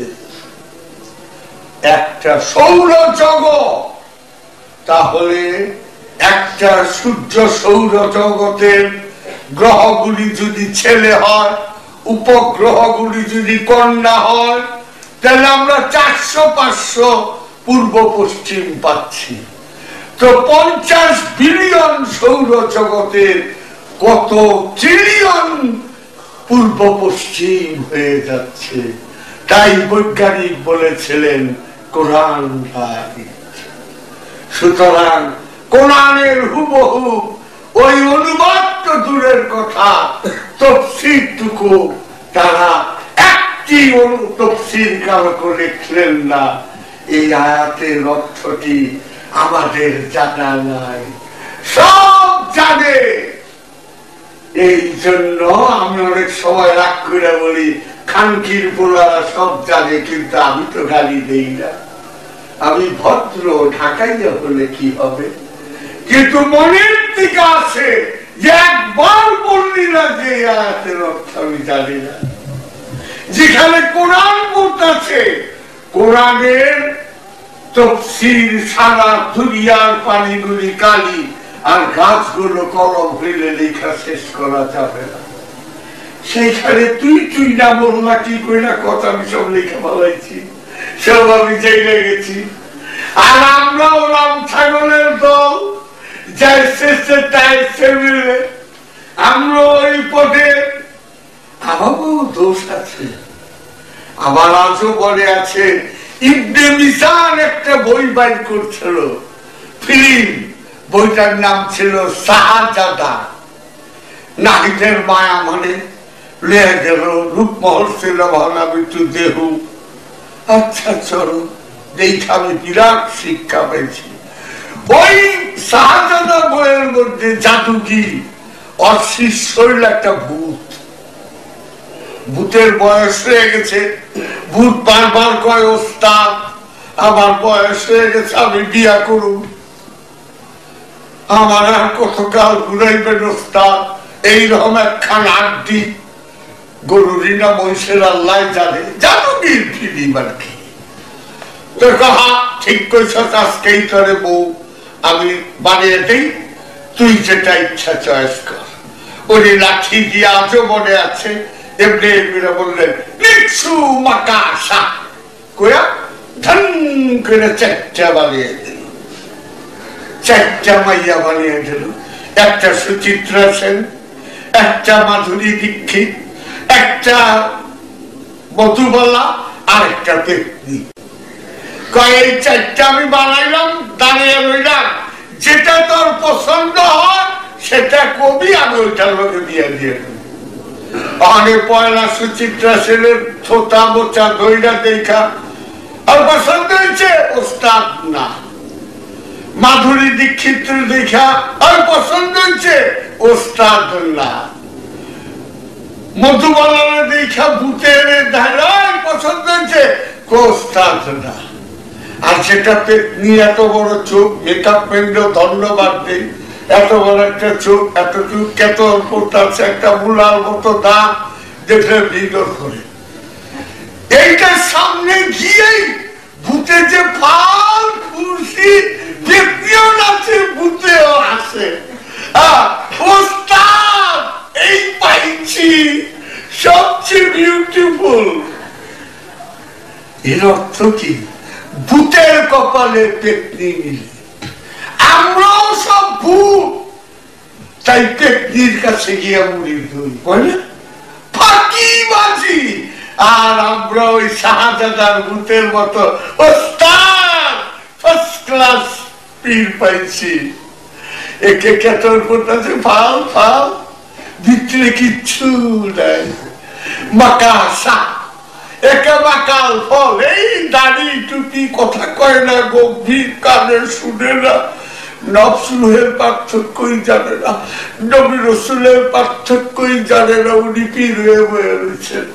একটা সৌর জগৎ, তাহলে একটা সূর্য সৌর জগতের গ্রহগুলি যদি ছেলে হয়, উপগ্রহগুলি যদি কন্যা হয়, তাহলে আমরা চারশো পাঁচশো পূর্ব পশ্চিম পাচ্ছি। তো পঞ্চাশ বিলিয়ন সৌর জগতের কত ট্রিলিয়ন পূর্ব পশ্চিম হয়ে যাচ্ছে। তাই বৈজ্ঞানিক বলেছিলেন কোরআন রাইট। সুতরাং কোরআনের হুবহু ওই অনুবাদ তো দূরের কথা, তাফসীরটুকু তারা একটি তাফসীর কারো লিখলেন না। এই আয়াতের অর্থটি আমাদের জানা নাই, সব জানে। এই জন্য আমি অনেক সময় রাগ করে বলি, খানকির পোলারা সব জানে, কিন্তু আমি তো গালি দেই না। আমি ভদ্র, ঢাকাইয়া হলে কি হবে? কিন্তু মনের দিকে আছে যে একবার বললি না যে আয়াতের অর্থ আমি জানি না। যেখানে কোরআন বলতেছে, কোরআনের তাফসীর সারা দুনিয়ার পানিগুলি কালি, আর গাছগুলো কলম ফেলে লেখা শেষ করা যাবে না। সেইখানে তুই তুই না বললা কি কইলা কথা, আমি সব লেখা বলাইছি, সব আমি জেনে গেছি। আর আমরা ওরাম ছাগলের দল, যাই শেষে তাই মিলে আমরা ওই পথে। আমারও দোষ আছে, আমার আজও বলে আছে। ইবনে মিজান একটা বই বাইর করছিল, ফিল্ম, বইটার নাম ছিল শাহজাদা। নাহিদের মায়া মানে লেয়া গেল, রূপমহল ছিল ভাঙা মৃত্যু দেহ। আচ্ছা চলো দেখে আমি বিরাট শিক্ষা পেয়েছি। ওই শাহজাদা বইয়ের মধ্যে জাদুকি অশির শরীর একটা ভূত, ভূতের বয়স হয়ে গেছে। ভূত বারবার কয়, ওস্তাদ আমার বয়স হয়ে গেছে, আমি বিয়া করুন, আমার আর কতকাল ঘুরাইবেন ওস্তাদ। এইরকম একখান আড্ডি, গরুরি না মহিষের আল্লাহ জানে, জাদুকির ফিরি আর কি। তো কাহা ঠিক কইছ, আজকেই তোরে বউ আমি বানিয়ে দিই, তুই যেটা ইচ্ছা চয়েস কর। ওই লাঠি দিয়ে আজও মনে আছে। এমনি এমনি বললেন, নিচ্ছু মাকা আশা কয়া ধন করে চারটা বানিয়ে দিল। চারটা মাইয়া বানিয়ে দিল, একটা সুচিত্রা সেন, একটা মাধুরী দীক্ষিত, একটা মধুবালা, আর একটা পেতনি। এই চারটা আমি বানাইলাম, দাঁড়িয়ে রইলাম, যেটা তোর পছন্দ হয় সেটা কবি, আমি ওইটার লোকে দিয়ে দিয়ে অনেক পয়লা সুচিত্রা সেনের ছোটা মোচা দইটা দেখা আর পছন্দ হয়েছে, ওস্তাদ না। মাধুরী দীক্ষিত দেখা আর পছন্দ হয়েছে, ওস্তাদ না। মধুবালা দেখা ভূতের ধারায় পছন্দ হয়েছে, ওস্তাদ না। আর সেটা পেতনি, এত বড় চোখ, মেকআপ পেন্ড ধন্যবাদ দেই, এত বড় একটা চোখ, এত চোখ, কত আছে একটা মুলার মতো দাঁত, দেখলে বিগড় করে। এইটার সামনে গিয়েই ভূতে যে ফাল খুশি, পেতনিও নাচে, ভূতেও আসে। ওস্তাদ এই পাইছি সবচেয়ে বিউটিফুল। এর অর্থ কি? ভূতের কপালে পেতনি মিলে, আমরাও সব ভূত, তাই পেতনির কাছে গিয়ে মুড়ি ধরি, বলে ফাঁকিবাজি। আর আমরা ওই শাহজাদার ভূতের মতো ওস্তাদ ফার্স্ট ক্লাস পীর পাইছি। একে কেতর করতেছে ফাল ফাল, ভিতরে কিচ্ছু নাই, মাকাশা একে মাকাল ফল। এই দাড়ি টুপি, কথা কয় না, গম্ভীর, কানে শুনে না, নফস রুহের পার্থক্যই জানে না, নবী রাসূলের পার্থক্যই জানে না, উনি পীর হয়ে বয়ে রয়েছেন।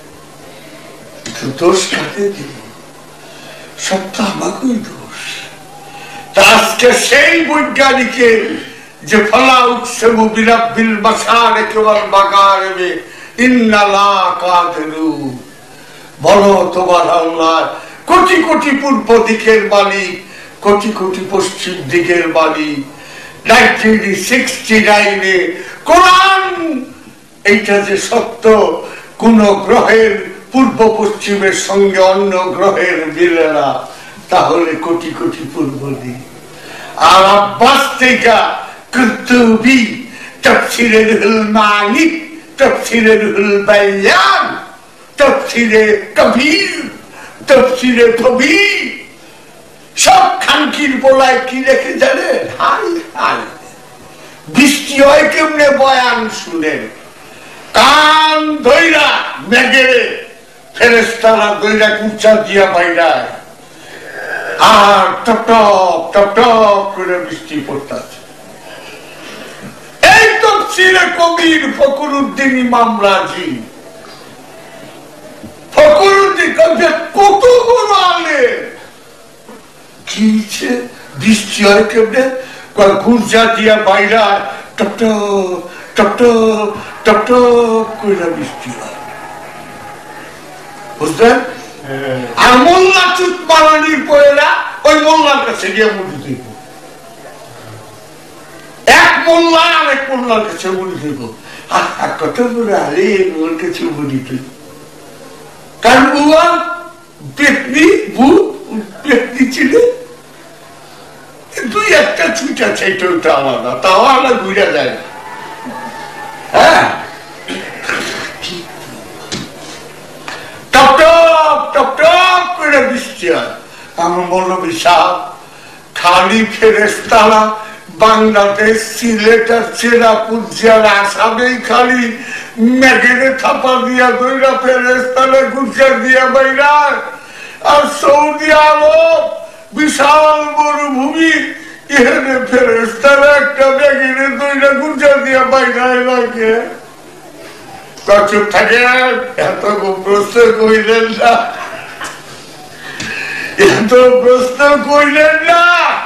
দোষ কাকে দিব? সব তো আমাকেই দোষ। তা আজকে সেই বৈজ্ঞানিকের যে ফলা উঠছে মুবিরাব্বিল মাশারিক ওয়াল মাগারিব ইন্নালা কাদিরু, বলো তোমার আল্লাহ কোটি কোটি পূর্ব দিকের মালিক, কোটি কোটি পশ্চিম দিকের মালিক। নাইনটিন সিক্সটি নাইনে কোরআন এইটা যে সত্য, কোন গ্রহের পূর্ব পশ্চিমের সঙ্গে অন্য গ্রহের মিলে না, তাহলে কোটি কোটি পূর্ব দিক। আর আব্বাস থেকে কুতুবি, তাফসীরে রুহুল মানি, তাফসীরে রুহুল বায়ান, তাফসীরে কবির, তাফসীরে কবির, সব খানকির বলায় কি রেখে জানে? হাই হাই, বৃষ্টি হয় কেমনে বয়ান শুনেন, কান ধইরা মেঘে ফেরেশতারা দইরা কুচা দিয়া বাইরায়, আর টপ টপ টপ টপ করে বৃষ্টি পড়তেছে। এই তাফসীরে কবির ফখরুদ্দিন ইমাম রাজি, ফখরুদ্দিন কবি কত বড় আলেম, কি বৃষ্টি হয় কেমনে? গুরজা দিয়া বাইরা টপ টপ টপ টপ টপ টপ করে বৃষ্টি হয়, বুঝলেন? আর মোল্লা চুত মারানির পয়লা ওই মোল্লার কাছে গিয়ে মুড়ি দিব, এক মোল্লা আর এক মোল্লার কাছে মুড়ি দিব। আর কত বলে আরে ওর কাছে মুড়ি দিব, কারণ বুয়া পেতনি, ভূত পেতনি ছিল, দুই একটা ছুটা চাইটা ওটা আলাদা, তাও আলাদা ঘুরে যায় না। হ্যাঁ, টপ টপ টপ টপ করে বৃষ্টি হয়। আমার মৌলভী সাহেব খালি ফেরেশতারা বাংলাদেশ, সিলেট আর চেরাপুর জেলা আসামেই খালি মেঘেরে থাপা দিয়া দইরা ফেরেশতারা গুজা দিয়া বাইরায়। আর সৌদি আরব বিশাল মরুভূমি, এখানে ফেরেশতারা একটা মেঘেরে দইরা গুজা দিয়া বাইরায় লাগে। চুপ থাকে, এত প্রশ্ন কইলেন না, এত প্রশ্ন কইলেন না।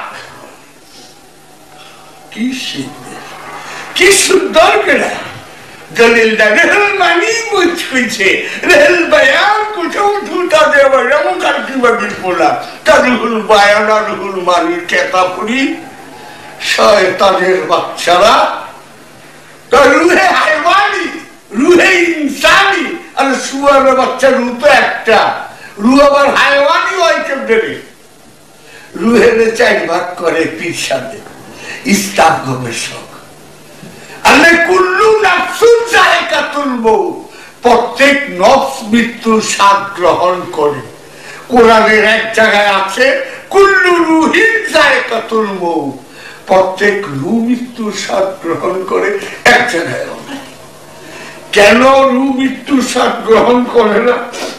কি কি সুন্দর করে দলিলটা রেল মানি বুঝছে, রেল বায়ান কোথাও ঠুটা দেওয়া যেমন কালকি বাগির পোলা, কারুল বায়ান আর রুহুল মানির কেতাপুরি শয়তানের বাচ্চারা, রুহে হাইওয়ানি, রুহে ইনসানি। আর শুয়ার বাচ্চা রূপ একটা, রু আবার হাইওয়ানি হয় কেমনে? রুহের চার ভাগ করে পীর সাথে, ইসলাম গবেষক। আল্লাহ কুল্লু নাফসুন যায়কাতুল মউত, প্রত্যেক নফস মৃত্যুর স্বাদ গ্রহণ করে। কোরআনের এক জায়গায় আছে কুল্লু রূহিন যায়কাতুল মউত, প্রত্যেক রূহ মৃত্যুর স্বাদ গ্রহণ করে। এক জায়গায় কেন রূহ মৃত্যুর স্বাদ গ্রহণ করে না?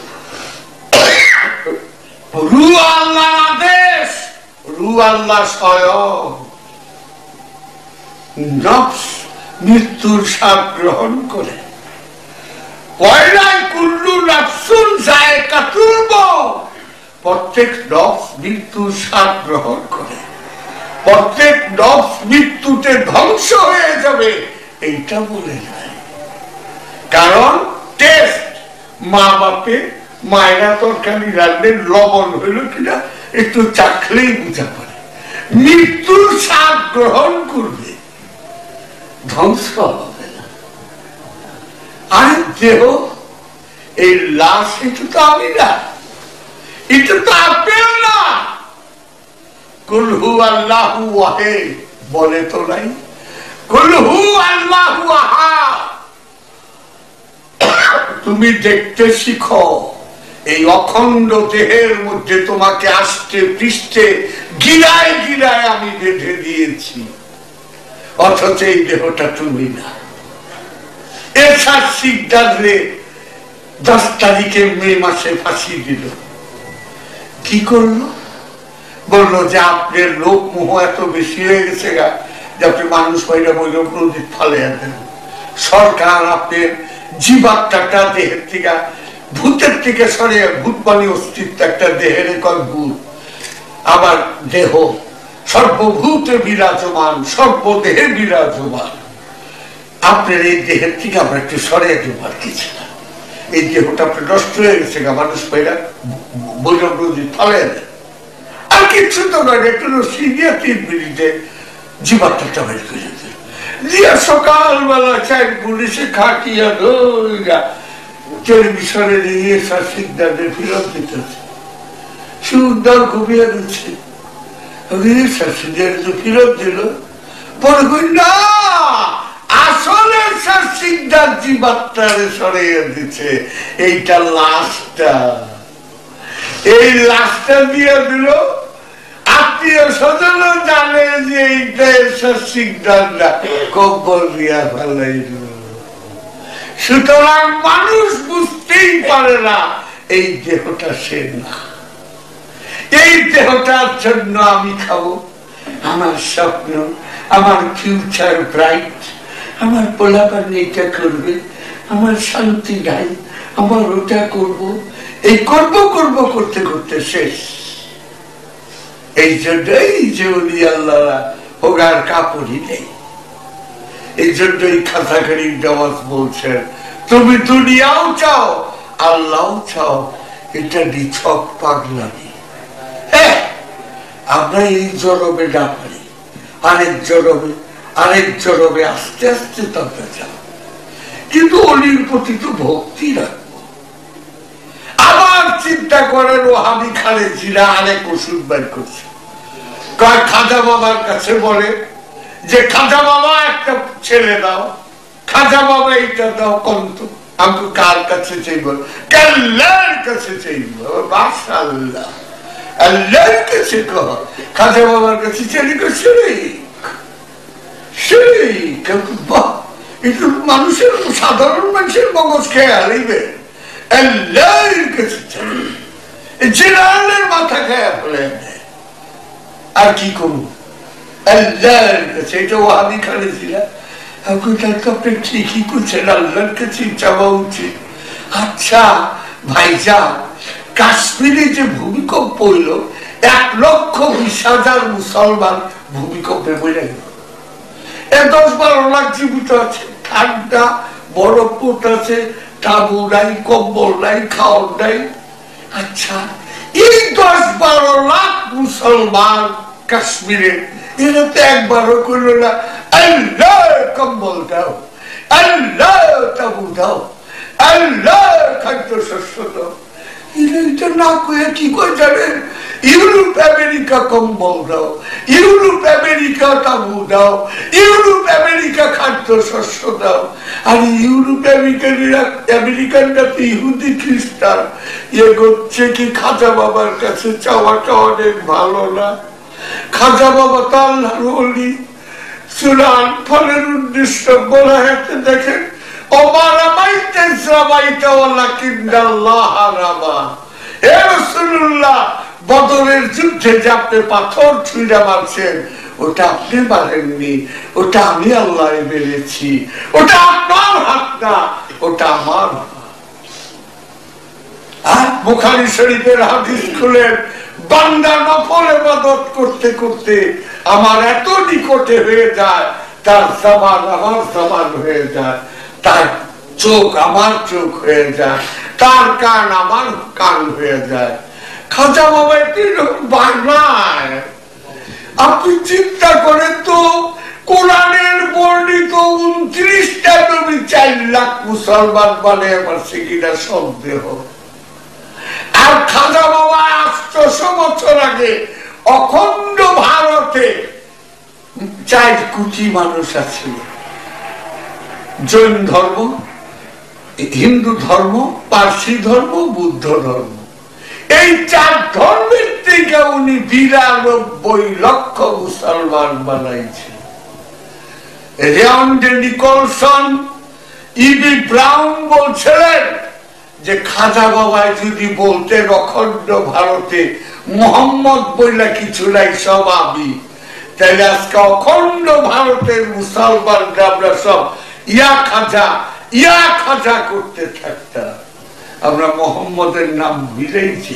রূহ আল্লাহর আদেশ, রূহ আল্লাহ স্বয়ং। নফস মৃত্যুর স্বাদ গ্রহণ করে। কুল্লু নাফসুন যায়কাতুল মউত, প্রত্যেক নফস মৃত্যুর স্বাদ গ্রহণ করে। প্রত্যেক নফস মৃত্যুতে ধ্বংস হয়ে যাবে এইটা বলে যায়। কারণ টেস্ট, মা বাপে মায়েরা তরকারি রান্নে লবণ হইল কিনা একটু চাখলেই বুঝা পারে। মৃত্যুর স্বাদ গ্রহণ করবে, ধ্বংস হবে না। আর দেহ, এই লাশ, এটা তো আমি না, এটা তো আপেল না। কুল হু আল্লাহু ওয়াহিদ বলে তো নাই, কুল হু আল্লাহু আহাদ। তুমি দেখতে শিখো, এই অখণ্ড দেহের মধ্যে তোমাকে আষ্টে পৃষ্ঠে গিরায় গিরায় আমি বেঁধে দিয়েছি, অথচ এই দেহটা তুমি না। এরশাদ সিকদারে দশ তারিখে মে মাসে ফাঁসি দিল। কি করলো? বললো যে আপনার লোক মোহ এত বেশি হয়ে গেছে গা, যে আপনি মানুষ পাইরা বইল নদীর ফালে দেন। সরকার আপনার জীবাত্মাটা দেহের থেকে, ভূতের থেকে সরে, ভূত মানে অস্তিত্ব একটা দেহের কয় ভূত, আবার দেহ সর্বভূতে বিরাজমান, সর্বদেহে বিরাজমান। আপনার এই দেহের থেকে আমরা একটু সরে যেতে পারতেছি না। এই দেহটা আপনার নষ্ট হয়ে গেছে গা, মানুষ পাইরা বৈরব নদীর ফালে দেন। আর কিছু তো নয়, একটু রশি দিয়ে তিন মিনিটে জীবাত্মাটা বের করে দেন। দিয়া সকালবেলা চাই পুলিশে খাটিয়া ধরা টেলিভিশনে দিয়ে সিকদারদের ফেরত দিতেছে। সুন্দর ঘুমিয়ে দিচ্ছে, ফেরত দিল। পরে কই না, আসলে সিকদার জীবাত্মারে সরিয়ে দিচ্ছে। এইটা লাশটা, এই লাশটা দিয়ে দিল। আত্মীয় স্বজন জানে যে এইটা সিকদার না, কব্বর দিয়া ফেলাইল। সুতরাং মানুষ বুঝতেই পারে না এই দেহটা সে না। এই দেহটার জন্য আমি খাবো, আমার স্বপ্ন, আমার ফিউচার ব্রাইট, আমার পোলাপান এইটা করবে, আমার শান্তি নাই, আমার ওটা করব, এই করব করব করতে করতে শেষ। এই জন্যই যে উনি আল্লাহরা হোগার কাপড়ই নেই। এই জন্যই খাতা করিম নামাজ বলছেন, তুমি দুনিয়াও চাও আল্লাহও চাও, এটা নিছক পাগলামি। হ্যাঁ, আমরা এই জরবে না পারি, আরেক জরবে আরেক জরবে আস্তে আস্তে তবে যাও, কিন্তু অলির প্রতি তো ভক্তি রাখবো। আবার চিন্তা করেন ওহাবি খালেজিরা আরেক ওষুধ বের করছে। খাজা বাবার কাছে বলে যে খাজা বাবা একটা ছেলে দাও, খাজা বাবা এইটা দাও, কন্ত আমি কার কাছে চাইব? আল্লাহর কাছে চাইব। মাশাআল্লাহ, আল্লাহর কাছে কহ, খাজা বাবার কাছে চাইলে মানুষের, সাধারণ মানুষের মগজ খেয়ে হারাইবে। আল্লাহর কাছে জেনারেলের মাথা খেয়ে ফেলে। আর কি করবো? আল্লাহর কাছে। এটা ওয়াহাবি খালেজিরা আপনি ঠিকই করছেন, আল্লাহর কাছে চাওয়া উচিত। আচ্ছা ভাইজান, কাশ্মীরে যে ভূমিকম্প হইল, এক লক্ষ বিশ হাজার মুসলমান ভূমিকম্পে মরে গেল। এ দশ বারো লাখ জীবিত আছে, ঠান্ডা বরফ পড়তেছে, তাবু নাই, কম্বল নাই, খাওয়ার নাই। আচ্ছা, এই দশ বারো লাখ মুসলমান কাশ্মীরে, এরা তো একবারও করল না আল্লাহ কম্বল দাও, আল্লাহ তাবু দাও, আল্লাহ খাদ্য শস্য দাও। এটা না কয়ে কি করে জানেন? ইউরোপ আমেরিকা কম্বল দাও, ইউরোপ আমেরিকা তাবু দাও, ইউরোপ আমেরিকা খাদ্য শস্য দাও। আর ইউরোপ আমেরিকানরা আমেরিকানরা তো ইহুদি খ্রিস্টান, এগোচ্ছে কি খাজা বাবার কাছে চাওয়াটা অনেক ভালো না? খাজা বাবা তো আল্লাহর ওলি, সুরান ফলের উদ্দেশ্য বলা হয়েছে দেখেন, বদরের যুদ্ধে যে আপনি পাথর ছুঁড়ে মারছেন ওটা আপনি মারেননি, ওটা আমি আল্লাহ মেরেছি, ওটা আপনার হাত না, ওটা আমার হাত। বুখারী শরীফের হাদিস খুলেন, বান্দা নফল ইবাদত করতে করতে আমার এত নিকটে হয়ে যায়, তার জবান আমার জবান হয়ে যায়, তার চোখ আমার চোখ হয়ে যায়, তার কান আমার কান হয়ে যায়। খাজা বাবা বাংলায় আপনি চিন্তা করেন তো, কোরআনের বর্ণিত উনত্রিশটা নবী চার লাখ মুসলমান মানে আমার সেকিনা সন্দেহ। আর খাজা বাবা আটশো বছর আগে অখণ্ড ভারতে চার কোটি মানুষ আছে, জৈন ধর্ম, হিন্দু ধর্ম, পার্সি ধর্ম, বুদ্ধ ধর্ম, এই চার ধর্মের থেকে উনি বিরানব্বই লক্ষ মুসলমান বানাইছে। রেওন্ডে নিকলসন, ইবি ব্রাউন বলছিলেন যে খাজা বাবায় যদি বলতেন অখণ্ড ভারতে মোহাম্মদ বইলা কিছু নাই, সব আমি, তাহলে আজকে অখণ্ড ভারতের মুসলমান আমরা সব ইয়া খাজা ইয়া খাজা করতে থাকতাম। আমরা মোহাম্মদের নাম মিলেইছি,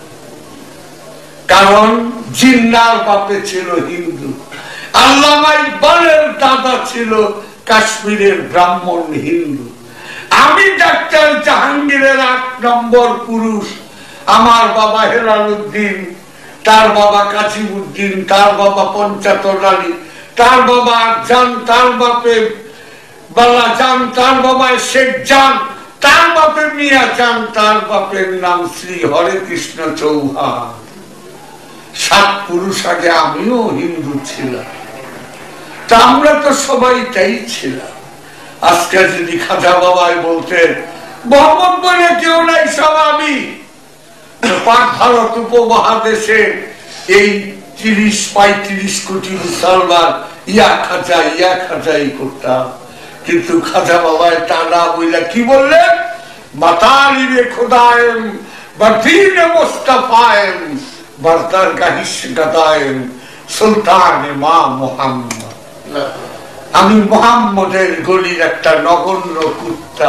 কারণ জিন্নার বাপে ছিল হিন্দু, আল্লামা ইকবালের দাদা ছিল কাশ্মীরের ব্রাহ্মণ হিন্দু, আমি ডাক্তার জাহাঙ্গীরের আট নম্বর পুরুষ, আমার বাবা হেলালুদ্দিন, তার বাবা কাসিমউদ্দিন, তার বাবা পঞ্চাতর আলী, তার বাবা আরজান, তার বাপে বালা জান, তার বাবা শেখ জান, তার বাপে মিয়া জান, তার বাপের নাম শ্রী হরে কৃষ্ণ চৌহান। সাত পুরুষ আগে আমিও হিন্দু ছিলাম, তা আমরা তো সবাই তাই ছিলাম। আজকে যদি খাজা বাবাই বলতেন মোহাম্মদ বলে কেউ নাই, সব আমি, পাক ভারত উপমহাদেশে এই তিরিশ পঁয়ত্রিশ কোটি মুসলমান ইয়া খাজা ইয়া খাজাই করতাম। কিন্তু খাজা বাবায় টানা বইলা কি বললেন, মাতারিবে খোদায়েম বাদিনে মুস্তাফায়েম বারদার গাহিস গাদায়েম সুলতানে মা মুহাম্মদ। আমি মুহাম্মদের গলির একটা নগণ্য কুত্তা।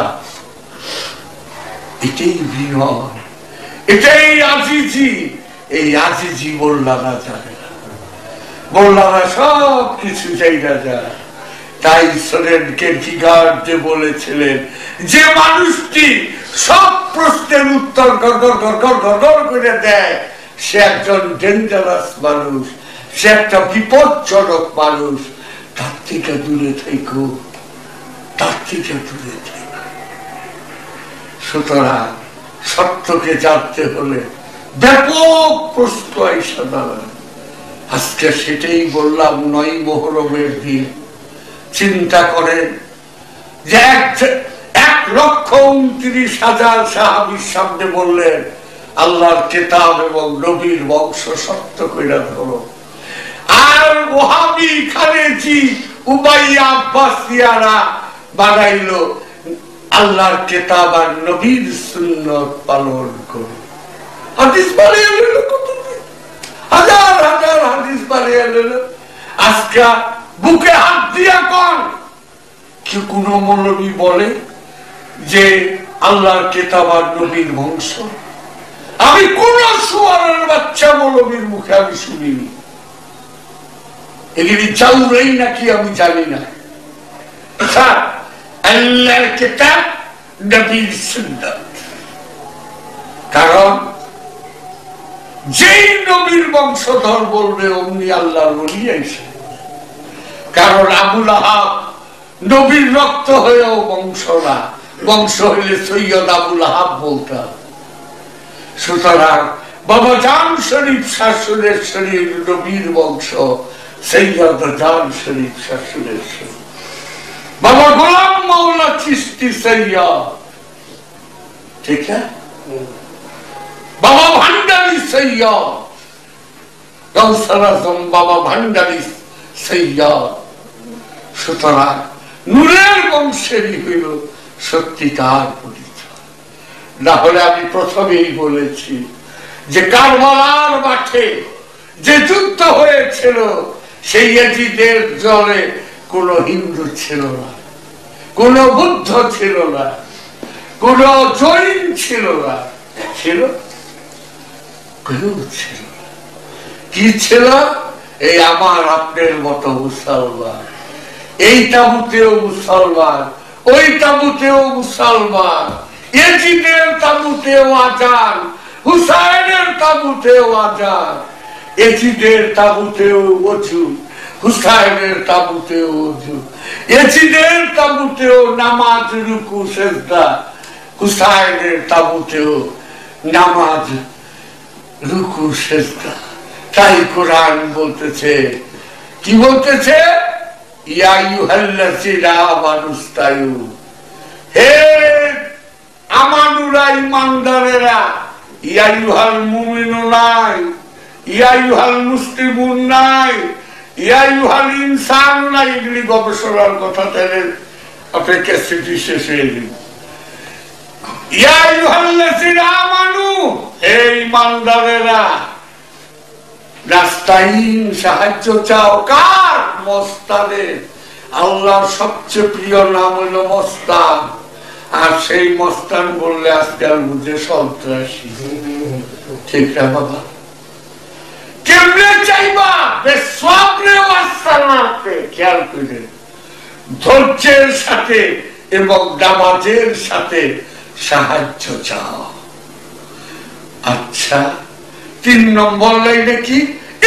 এটাই বিনয়, এটাই আজিজি। এই আজিজি বললারা জানে না, বললারা সব কিছু চাইরা যায়। তাই সোরেন কিয়ারকেগার্ড যে বলেছিলেন, যে মানুষটি সব প্রশ্নের উত্তর গড় গড় গড় গড় গড় গড় করে দেয়, সে একজন ডেঞ্জারাস মানুষ, সে একটা বিপজ্জনক মানুষ। তার থেকে দূরে থেকো, তার থেকে দূরে থেকো। সুতরাং সত্যকে জানতে হলে ব্যাপক প্রশ্রয় সাধারণ। আজকে সেটাই বললাম, নয় মুহররমের দিন চিন্তা করেন যে এক লক্ষ উনত্রিশ হাজার সাহাবীর সামনে বললেন আল্লাহর কিতাব এবং নবীর বংশ সত্য কইরা ধরো। আর ওহাবি, খারেজি, উমাইয়া, আব্বাসিয়ারা বানাইলো আল্লাহর কিতাব আর নবীর সুন্নাত পালন করো। হাদিস বানিয়ে নিল, হাজার হাজার হাদিস বানিয়ে নিল। আজকে বুকে হাত দিয়া কর, কি কোন মৌলবী বলে যে আল্লাহর কিতাব আর নবীর বংশ? আমি কোন সুয়ারের বাচ্চা মৌলবীর মুখে আমি শুনিনি। এগুলি চাউরাই নাকি আমি জানি না। আল্লাহর কিতাব, নবীর সুন্নাত। কারণ যেই নবীর বংশধর বলবে অমনি আল্লাহর ওলি আইছে। কারণ আবুল আহাব নবীর রক্ত হয়েও বংশ না, বংশ হইলে সৈয়দ আবুল আহাব বলতাম। সুতরাং বাবা জান শরীফ শাশুড়ের শরীর নবীর বংশ, সৈয়দ জান শরীফ শাশুড়ের শরীর, বাবা গোলাম মাওলা চিশতি সৈয়দ, ঠিক আছে, বাবা ভান্ডারী সৈয়দ, গৌসুল আজম বাবা ভান্ডারী সৈয়দ। সুতরাং নূরের বংশেরই হইল সত্যিকার পরিচয়। না হলে আমি প্রথমেই বলেছি যে কারবালার মাঠে যে যুদ্ধ হয়েছিল সেই ইয়াজিদের দলে কোন হিন্দু ছিল না, কোন বুদ্ধ ছিল না, কোন জৈন ছিল না, ছিল কেউ ছিল না। কি ছিল? এই আমার আপনার মতো মুসলমান, এই তাবুতেও মুসলমান, ওই তাবুতেও মুসলমান, ইয়াজিদের তাবুতেও আজান, হুসাইনের তাবুতেও আজান, ইয়াজিদের তাবুতেও ওযু, হুসাইনের তাবুতেও ওযু, ইয়াজিদের তাবুতেও নামাজ রুকু সিজদা, হুসাইনের তাবুতেও নামাজ রুকু সিজদা। তাই কোরআন বলতেছে, কি বলতেছে? ইয়া আইয়ুহাল্লাযীনা আমানুস্তাইউ, হে আমানুরা ঈমানদারেরা, ইয়া আইয়ুহাল মুমিনুনা, ইয়া আইয়ুহাল মুসলিমুন নাই, ইয়া আইয়ুহাল ইনসানুনা, এগুলি গবেষণার কথা। তাহলে আপনি ক্যাসেটি শেষ হয়ে যাবে। ইয়া আইয়ুহাল্লাযীনা আমানু, হে ঈমানদারেরা, নাস্তাইন, সাহায্য চাও। কার? মস্তানের। আল্লাহর সবচেয়ে প্রিয় নাম হলো মস্তান, আর সেই মস্তান বললে আজকাল বুঝে সন্ত্রাসী, ঠিক না বাবা? কেমনে চাইবা? খেয়াল করে ধৈর্যের সাথে এবং নামাজের সাথে সাহায্য চাও। আচ্ছা, তিন নম্বর লাইনে কি?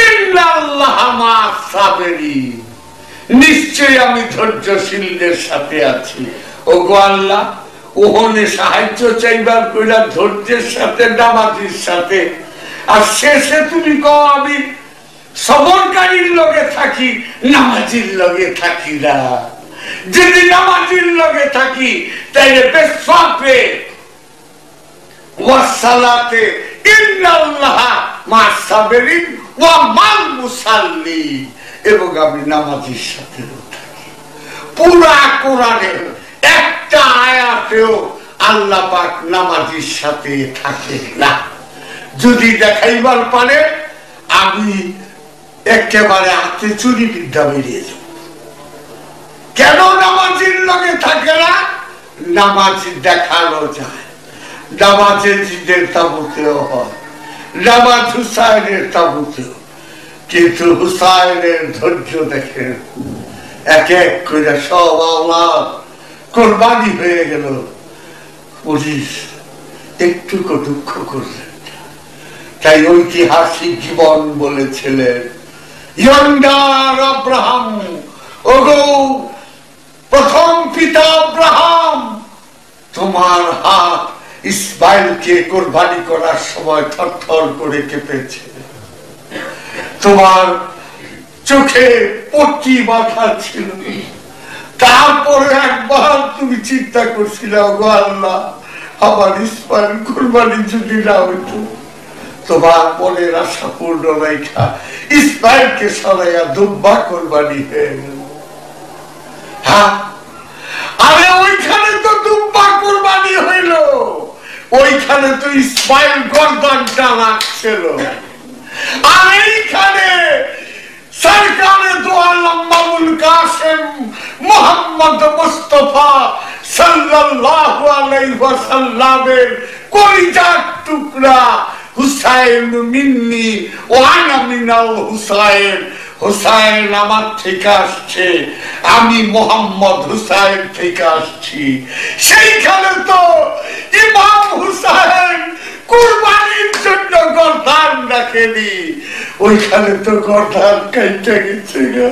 নিশ্চয় আমি ধৈর্যশীলদের সাথে আছি। ও গো আল্লাহ, ওহনে সাহায্য চাইবার কইরা ধৈর্যের সাথে, নামাজের সাথে, আর শেষে তুমি কও আমি সবরকারীর লগে থাকি, নামাজির লগে থাকি না। যদি নামাজির লগে থাকি তাইলে বেশফাকে ওয়াসালাতে ইন্নাল্লাহ মা'আস সাবিরিন ওয়া মা'আল মুসাল্লিন, এবং আমি নামাজের সাথে থাকি। পুরা কোরআনের একটা আয়াতেও আল্লাহ পাক নামাজের সাথে থাকে না। যদি দেখাইবার পারে আমি একেবারে হাতে চুরি বিদ্যা বেরিয়ে যাব। কেন নামাজের লগে থাকে না? নামাজ দেখানো যায়, নামাজের জিদের তাবুতেও হয়, নামাজ হুসাইনের তাবুতেও, কিন্তু হুসাইনের ধৈর্য দেখেন, এক এক করে সব আওলাদ কোরবানি হয়ে গেল। পুলিশ একটুকু দুঃখ করলেন। তাই ঐতিহাসিক জীবন বলেছিলেন, ইয়ন্ডার আব্রাহাম, ওগো প্রথম পিতা আব্রাহাম, তোমার হাত ইসমাইলকে কোরবানি করার সময় থরথর করে কেঁপেছে, তোমার চোখে পট্টি বাঁধা ছিল, তারপরে একবার তুমি চিন্তা করছিলে, ওগো আল্লাহ, আমার ইসমাইল কোরবানি যদি না হইতো, তোমার মনের আশা পূর্ণ রেখা ইসমাইলকে সরাইয়া দুব্বা কোরবানি হয়ে গেল। হ্যাঁ, আরে ওইখানে তো দুব্বা কোরবানি হইল, ওইখানে তো ইসমাইল গর্দানটা লাগছিল, আর এইখানে সরকারে দো আলম মামুল কাসেম মুহাম্মদ মুস্তাফা সাল্লাল্লাহু আলাইহি ওয়াসাল্লামের কলিজার টুকরা হুসাইন মিন্নি ওয়া আনা মিনাল হুসাইন, হুসাইন আমার থেকে আসছে, আমি মোহাম্মদ হুসাইন থেকে আসছি। সেইখানে তো ইমাম হুসাইন কুরবানির জন্য গর্দান রাখেনি, ওইখানে তো গর্দান কাইটা গেছে গা।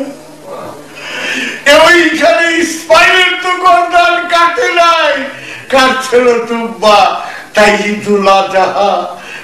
ওইখানে ইসমাইলের তো গর্দান কাটে নাই, কাটছিল তুব্বা। তাই ঈদুল আজহা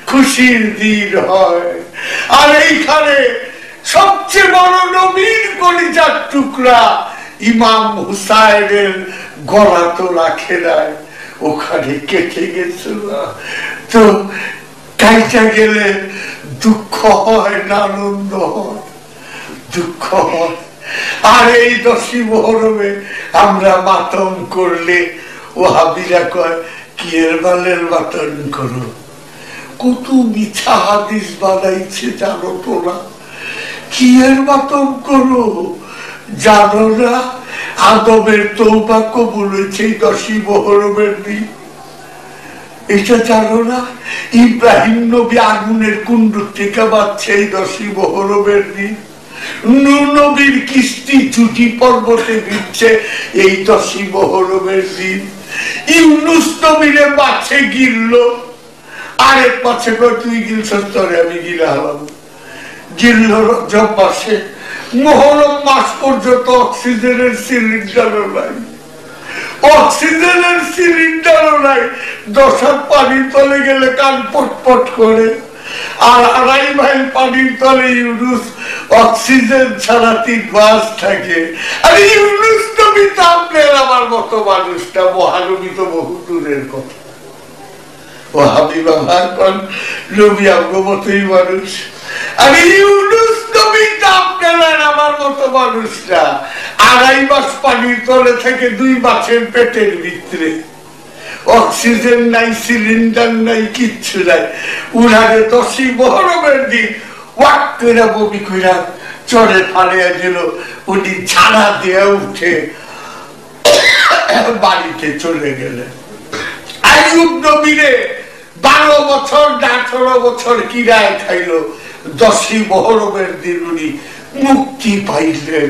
খুশির দিন হয়। আর এইখানে সবচেয়ে বড় নবীর কলিজার টুকরা ইমাম হুসাইনের গলা তো রাখে নাই, ওখানে কেটে গেছিল। তো কাইটা গেলে দুঃখ হয় না আনন্দ হয়? দুঃখ হয়। আর এই দশই মুহররমে আমরা মাতম করলে ওয়াহাবিরা কয় কি এর বালের মাতম করো। কত মিথ্যা হাদিস বানাইছে জানো তো না? কি এর মাতম করো জানো না? আদমের তওবা কবুল হয়েছে দশই মুহররমের দিন, এটা জানো না? ইব্রাহিম নবী আগুনের কুণ্ড থেকে বাঁচছে এই দশই মুহররমের দিন। নূহ নবীর কিস্তি জুটি পর্বতে দিচ্ছে এই দশই মুহররমের দিন। ইউনূস নবীরে মাছে গিলল, আরেক মাছে তুই গিলছস তরে আমি গিলা হলাম। গিলল রজব মাসে, মুহররম মাস পর্যন্ত অক্সিজেনের সিলিন্ডারও নাই, অক্সিজেনের সিলিন্ডারও নাই। দশার পানির তলে গেলে কান পটপট করে, আর আড়াই মাইল পানির তলে ইউনূস অক্সিজেন ছাড়া তিন মাস থাকে। আর ইউনূস নবী তো আপনার আমার মতো মানুষটা, মহানবী তো বহু দূরের কথা। ও হাবিবা ভাগন নবী আমগো মতোই মানুষ। আর ইউনূস নবী তো আপনার আমার মতো মানুষটা আড়াই মাস পানির তলে থেকে দুই মাসের পেটের ভিতরে, অক্সিজেন নাই, সিলিন্ডার নাই, কিচ্ছু নাই। উনারে দশই মুহররমের দিন ওয়াক করে বমি কইরা চরে ফালিয়া দিল। উনি ঝাড়া দিয়ে উঠে বাড়িতে চলে গেলেন। আইয়ুব নবীরে বারো বছর আঠারো বছর কিরায় খাইল, দশই মুহররমের দিন উনি মুক্তি পাইলেন।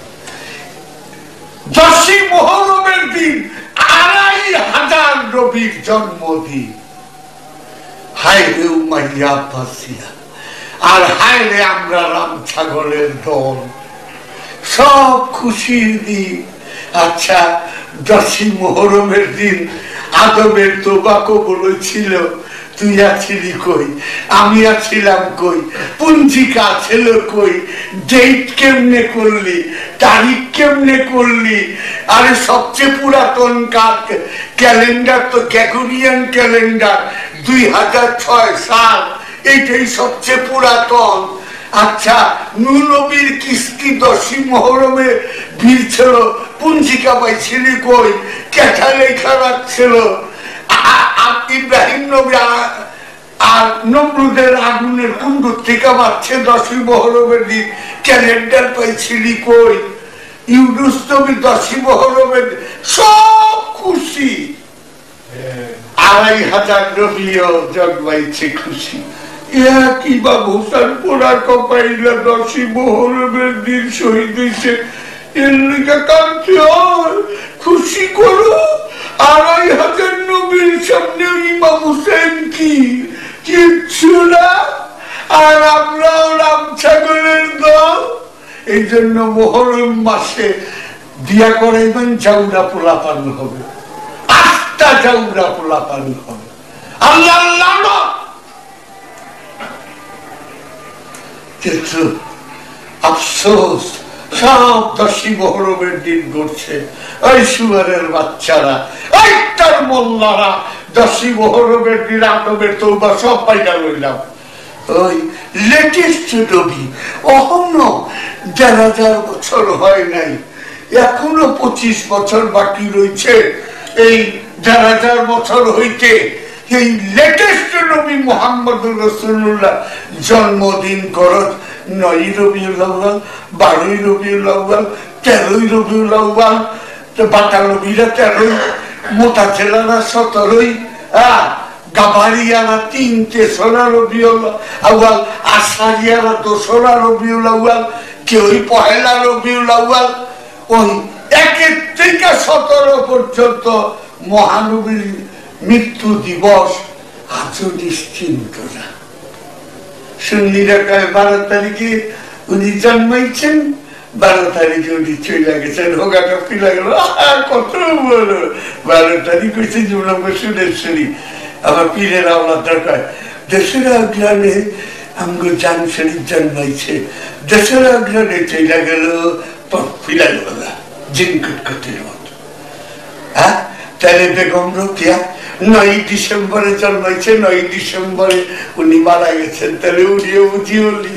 দশই মুহররমের দিন আড়াই হাজার নবীর জন্মদিন। হায় রে উমাইয়া আব্বাসিয়া, আর হায় রে আমরা রাম ছাগলের দল, সব খুশির দিন। আচ্ছা, দশই মুহররমের দিন আদমের তওবা কবুল হয়েছিল, তুই আছিলি কই? আমি আছিলাম কই? পঞ্জিকা ছিল কই? ডেট কেমনে করলি? তারিখ কেমনে করলি? আরে সবচেয়ে পুরাতন কাল ক্যালেন্ডার তো গ্রেগরিয়ান ক্যালেন্ডার, দুই হাজার ছয় সাল, এইটাই সবচেয়ে পুরাতন। আচ্ছা, নূহ নবীর কিস্তি দশই মুহররমে ভিড় ছিল, পঞ্জিকা পাইছিলি কই? কেঠা লেখা রাখছিল। ইব্রাহিম নবী আর নমরুদের আগুনের কুণ্ড থেকে বাঁচছে দশই মুহররমের দিন, ক্যালেন্ডার পাইছিলি কই? ইউনূস নবী দশই মুহররমের, সব খুশি। আড়াই হাজার নবীও জন্মাইছে খুশি। একই বাবু তার পোড়া কপাইলা দশই মুহররমের দিন শহীদ হয়েছে, এর লিগে কাঁদতে হয়। খুশি করো। আড়াই হাজার নবীর সামনে ইমাম হুসেন কি কিচ্ছু না, আর আমরাও রাম ছাগলের দল। এই জন্য মুহররম মাসে বিয়া করাইবেন, জাউরা পোলা পান হবে, আটটা জাউরা পোলা পান হবে। আল্লাহ আল্লাহ। কিন্তু আফসোস, সব দশই মুহররমের দিন করছে ওই সুয়ারের বাচ্চারা, ওই তার মোল্লারা। দশই মুহররমের দিন আদমের তওবা সব পাইয়া লইলাম। ওই লেটেস্ট নবী অহনো দেড় হাজার বছর হয় নাই, এখনো পঁচিশ বছর বাকি রয়েছে এই দেড় হাজার বছর হইতে। এই লেটেস্ট নবী মুহাম্মদুর রাসূলুল্লাহ জন্মদিন করত নয় রবিউল আউয়াল, বারোই রবিউল আউয়াল, তেরোই রবিউল আউয়াল, বাটা নবীরা তেরোই, মোটা ছেলেরা সতেরোই, হ্যাঁ, গাভারিয়ারা তিন তেসরা রবিউল আউয়াল, আশারিয়ারা দোসরা রবিউল আউয়াল, কেউই পহেলা রবিউল আউয়াল। ওই একের থেকে সতেরো পর্যন্ত মহানবীর মৃত্যু দিবস আজও নিশ্চিন্ত না। সুন্নিরা কয় বারো তারিখে উনি জন্মাইছেন, বারো তারিখে উনি চলে গেছেন। হোগাটা পিলা গেল, কত বড় বারো তারিখ হয়েছে জুমলা সুরেশ্বরী। আমার পীরের আওলাদরা কয় দেশের আগ্রানে আমগো জান শরীফ জন্মাইছে, দেশের আগ্রানে চইলা গেল ফিরা গেল না জিনকুটকুটির মতো। হ্যাঁ, তাহলে বেগম রোকেয়া নয় ডিসেম্বরে জন্মাইছে, নয় ডিসেম্বরে উনি মারা গেছেন, তাহলে উনিও বুঝি হলি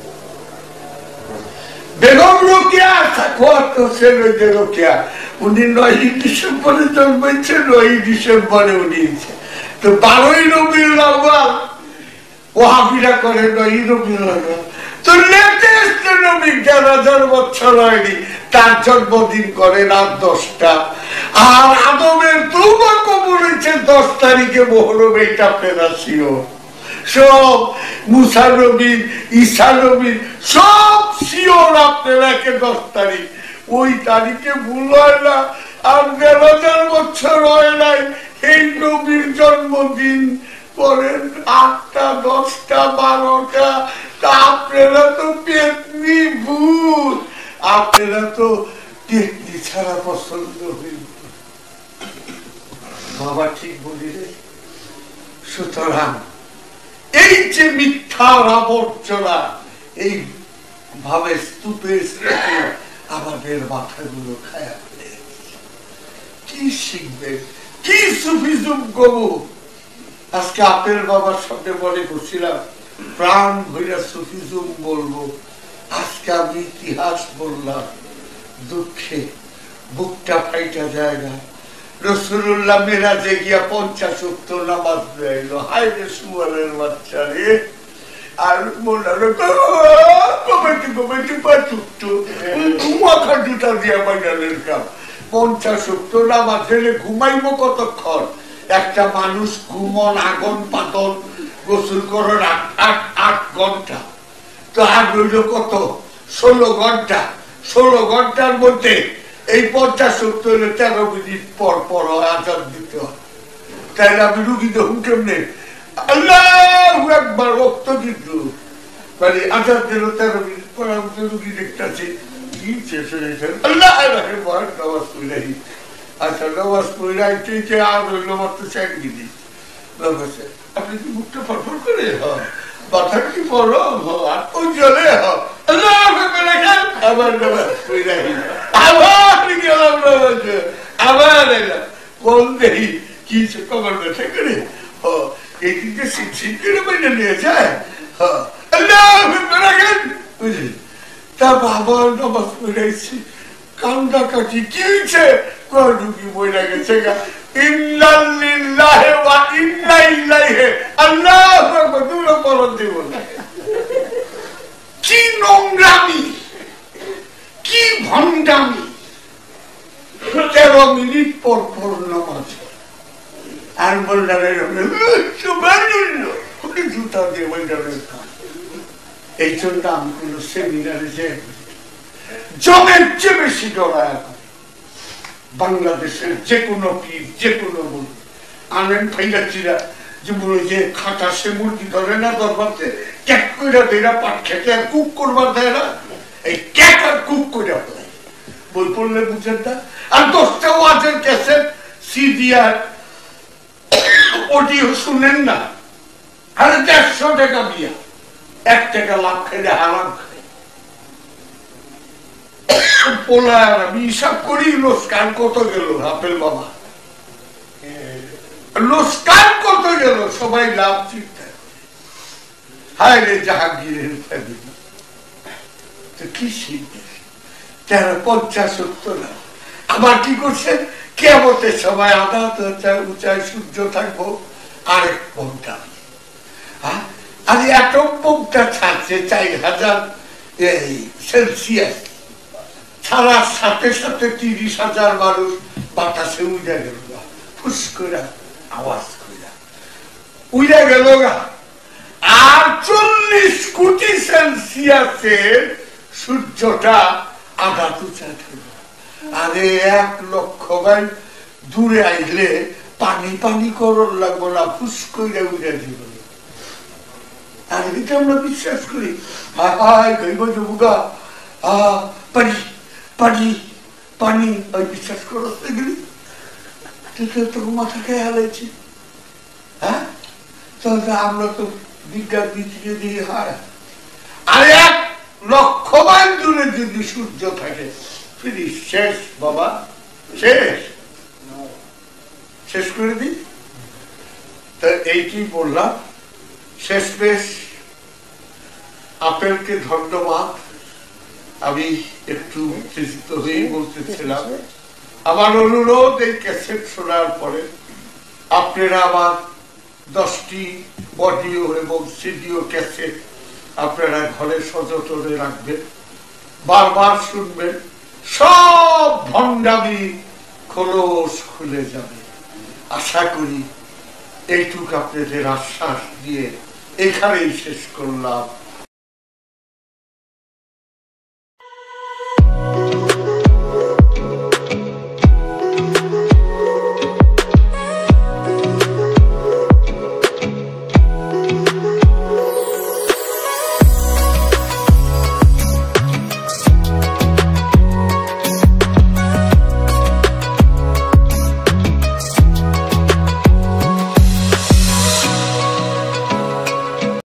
বেগম রোকেয়া রোকেয়া উনি নয় ডিসেম্বরে জন্মাইছে, নয় ডিসেম্বরে উনি তো বারোই রবিউল আউয়াল ওয়াহাবিরা করে নয় রবিউল আউয়াল। তো লেটেস্ট নবী দেড় হাজার বছর হয়নি, তার জন্মদিন করে রাত দশটা। আর আদমের তওবা কবুল হয়েছে দশ তারিখে মুহররম, এটা ফেরাসিও সব মুসা নবী ঈসা নবী সব শিওর আপনারা কে দশ তারিখ, ওই তারিখে ভুল হয় না। আর দেড় হাজার বছর হয় নাই এই নবীর জন্মদিন করেন আটটা দশটা বারোটা। তা আপনারা তো পেতনি ভূত, আপনারা তো পেতনি ছাড়া পছন্দ হইল বাবা, ঠিক বলি রে। সুতরাং এই যে মিথ্যার আবর্জনা এই ভাবে স্তূপে স্তূপে আমাদের মাথাগুলো খায়া ফেলে, কি শিখবে, কি সুফিজুম গবু। আজকে আপেল বাবার সামনে মনে করছিলাম প্রাণ ভৈরা সুফিজুম বলবো, আজকে আমি ইতিহাস বললাম, দুঃখে বুকটা ফাইটা যায় না। রাসূলুল্লাহ মিরাজে গিয়া পঞ্চাশ ওয়াক্ত নামাজ পড়াইলো, হায় রে সুয়ালের বাচ্চা রে। আর মোল্লার কমেটি কমেটি পাচুক্ত মাথা দুটা দিয়া বাইনালের কাম। পঞ্চাশ ওয়াক্ত নামাজ হলে ঘুমাইবো কতক্ষণ? একটা মানুষ ঘুমন আগন পাতন গোসল করার আট আট আট ঘন্টা, তো আর রইল কত? ষোলো ঘন্টা। ষোলো ঘন্টার মধ্যে এই পঞ্চাশ ওয়াক্ত হলে তেরো মিনিট পর পর আজান দিতে হয়। তাইলে আমি রুগী দেখুন কেমনে? আল্লাহু আকবার ওয়াক্ত দিত মানে আজান দিল তেরো মিনিট পর, আমি তো রুগী দেখতেছি কি শেষ হয়েছে। আল্লাহ নামাজ পড়াই, আচ্ছা নামাজ পড়াইতে যে আর রইল মাত্র চার মিনিট। আপনি কি মুখটা ফরফর করে মাথা কি বড় আর ওই জলে আল্লাহ আবার নামাজ পড়াই, আবার গেলাম নামাজ, আবার এলাম কোন দেখি কি কবর ব্যথা করে এই দিকে শীত করে বাইরে নিয়ে যায়। আল্লাহ বুঝলি, তা বাবা নামাজ পড়াইছি, কান্দা কাটি কি হয়েছে? ঢুকি বইরা গেছে গা ইন্নালিল্লাহি ওয়া ইন্না ইলাইহি আল্লাহু আকবার দুটো বলন দিব না। কি নোংরামি, কি ভণ্ডামি! তেরো মিনিট পর পর নামাজ আর বললেন জুতা দিয়ে বললেন। এই জন্য আমি কোন সেমিনারে যে জমের চেয়ে বেশি ডরায় বাংলাদেশের যে কোনো পীর যে কোনো বল আনেন ফাইলাচিরা যে বলে যে খাটা সে মুরগি ধরে না দরবারতে ক্যাক করে দেরা পাট খেতে আর কুক করবার দেয় না, এই ক্যাক আর কুক করে ফেলে বই পড়লে বুঝেন না। আর দশটা ওয়াজের ক্যাসেট সিডি আর অডিও শুনেন না, আর দেড়শো টাকা বিয়া, এক টাকা লাভ খেলে হারাম খায়। পোলার আমি হিসাব করি লোসকান কত গেল আপেল বাবা, লোসকান কত গেল, সবাই লাভ চিন্তা। হায় রে জাহাঙ্গীরের ফ্যামিলি তো কি শিখবে? তেরো পঞ্চাশ উত্তর না। আবার কি করছে? কেমতের সময় আদালত উঁচায় সূর্য থাকবো আরেক বোমটা, আর অ্যাটম বোমটা ছাড়ছে চার হাজার সেলসিয়াস, ছাড়ার সাথে সাথে তিরিশ হাজার মানুষ বাতাসে উড়ে গেল, ফুস করে আওয়াজ করে উড়ে গেল গা। আর চল্লিশ কোটি সেলসিয়াসের সূর্যটা আধা তুচা থাকবে। আরে এক লক্ষ মাইল দূরে আইলে পানি পানি করর লাগবো না, ফুস করে উড়ে দিব। আর এটা আমরা বিশ্বাস করি, হায় হায় গইব যুগা আহ পানি পানি পানি, ওই বিশ্বাস করো এগুলি তো মাথা খেয়ে হালাইছি। হ্যাঁ, তাহলে আমরা তো বিজ্ঞান ভিত্তিকে দিয়ে হয়। আর এক লক্ষ মাইল দূরে যদি সূর্য থাকে ফিনিশ, শেষ বাবা, শেষ শেষ করে দিই। তা এইটি বললাম। শেষ পেশ আপনাকে ধন্যবাদ। আমি একটু উত্তেজিত হয়ে বলতেছিলাম। আমার অনুরোধ, এই ক্যাসেট শোনার পরে আপনারা আমার দশটি অডিও এবং সিডিও ক্যাসেট আপনারা ঘরে সযতনে রাখবেন, বারবার শুনবেন, সব ভণ্ডামি খোলস খুলে যাবে। আশা করি এইটুকু আপনাদের আশ্বাস দিয়ে এখানেই শেষ করলাম।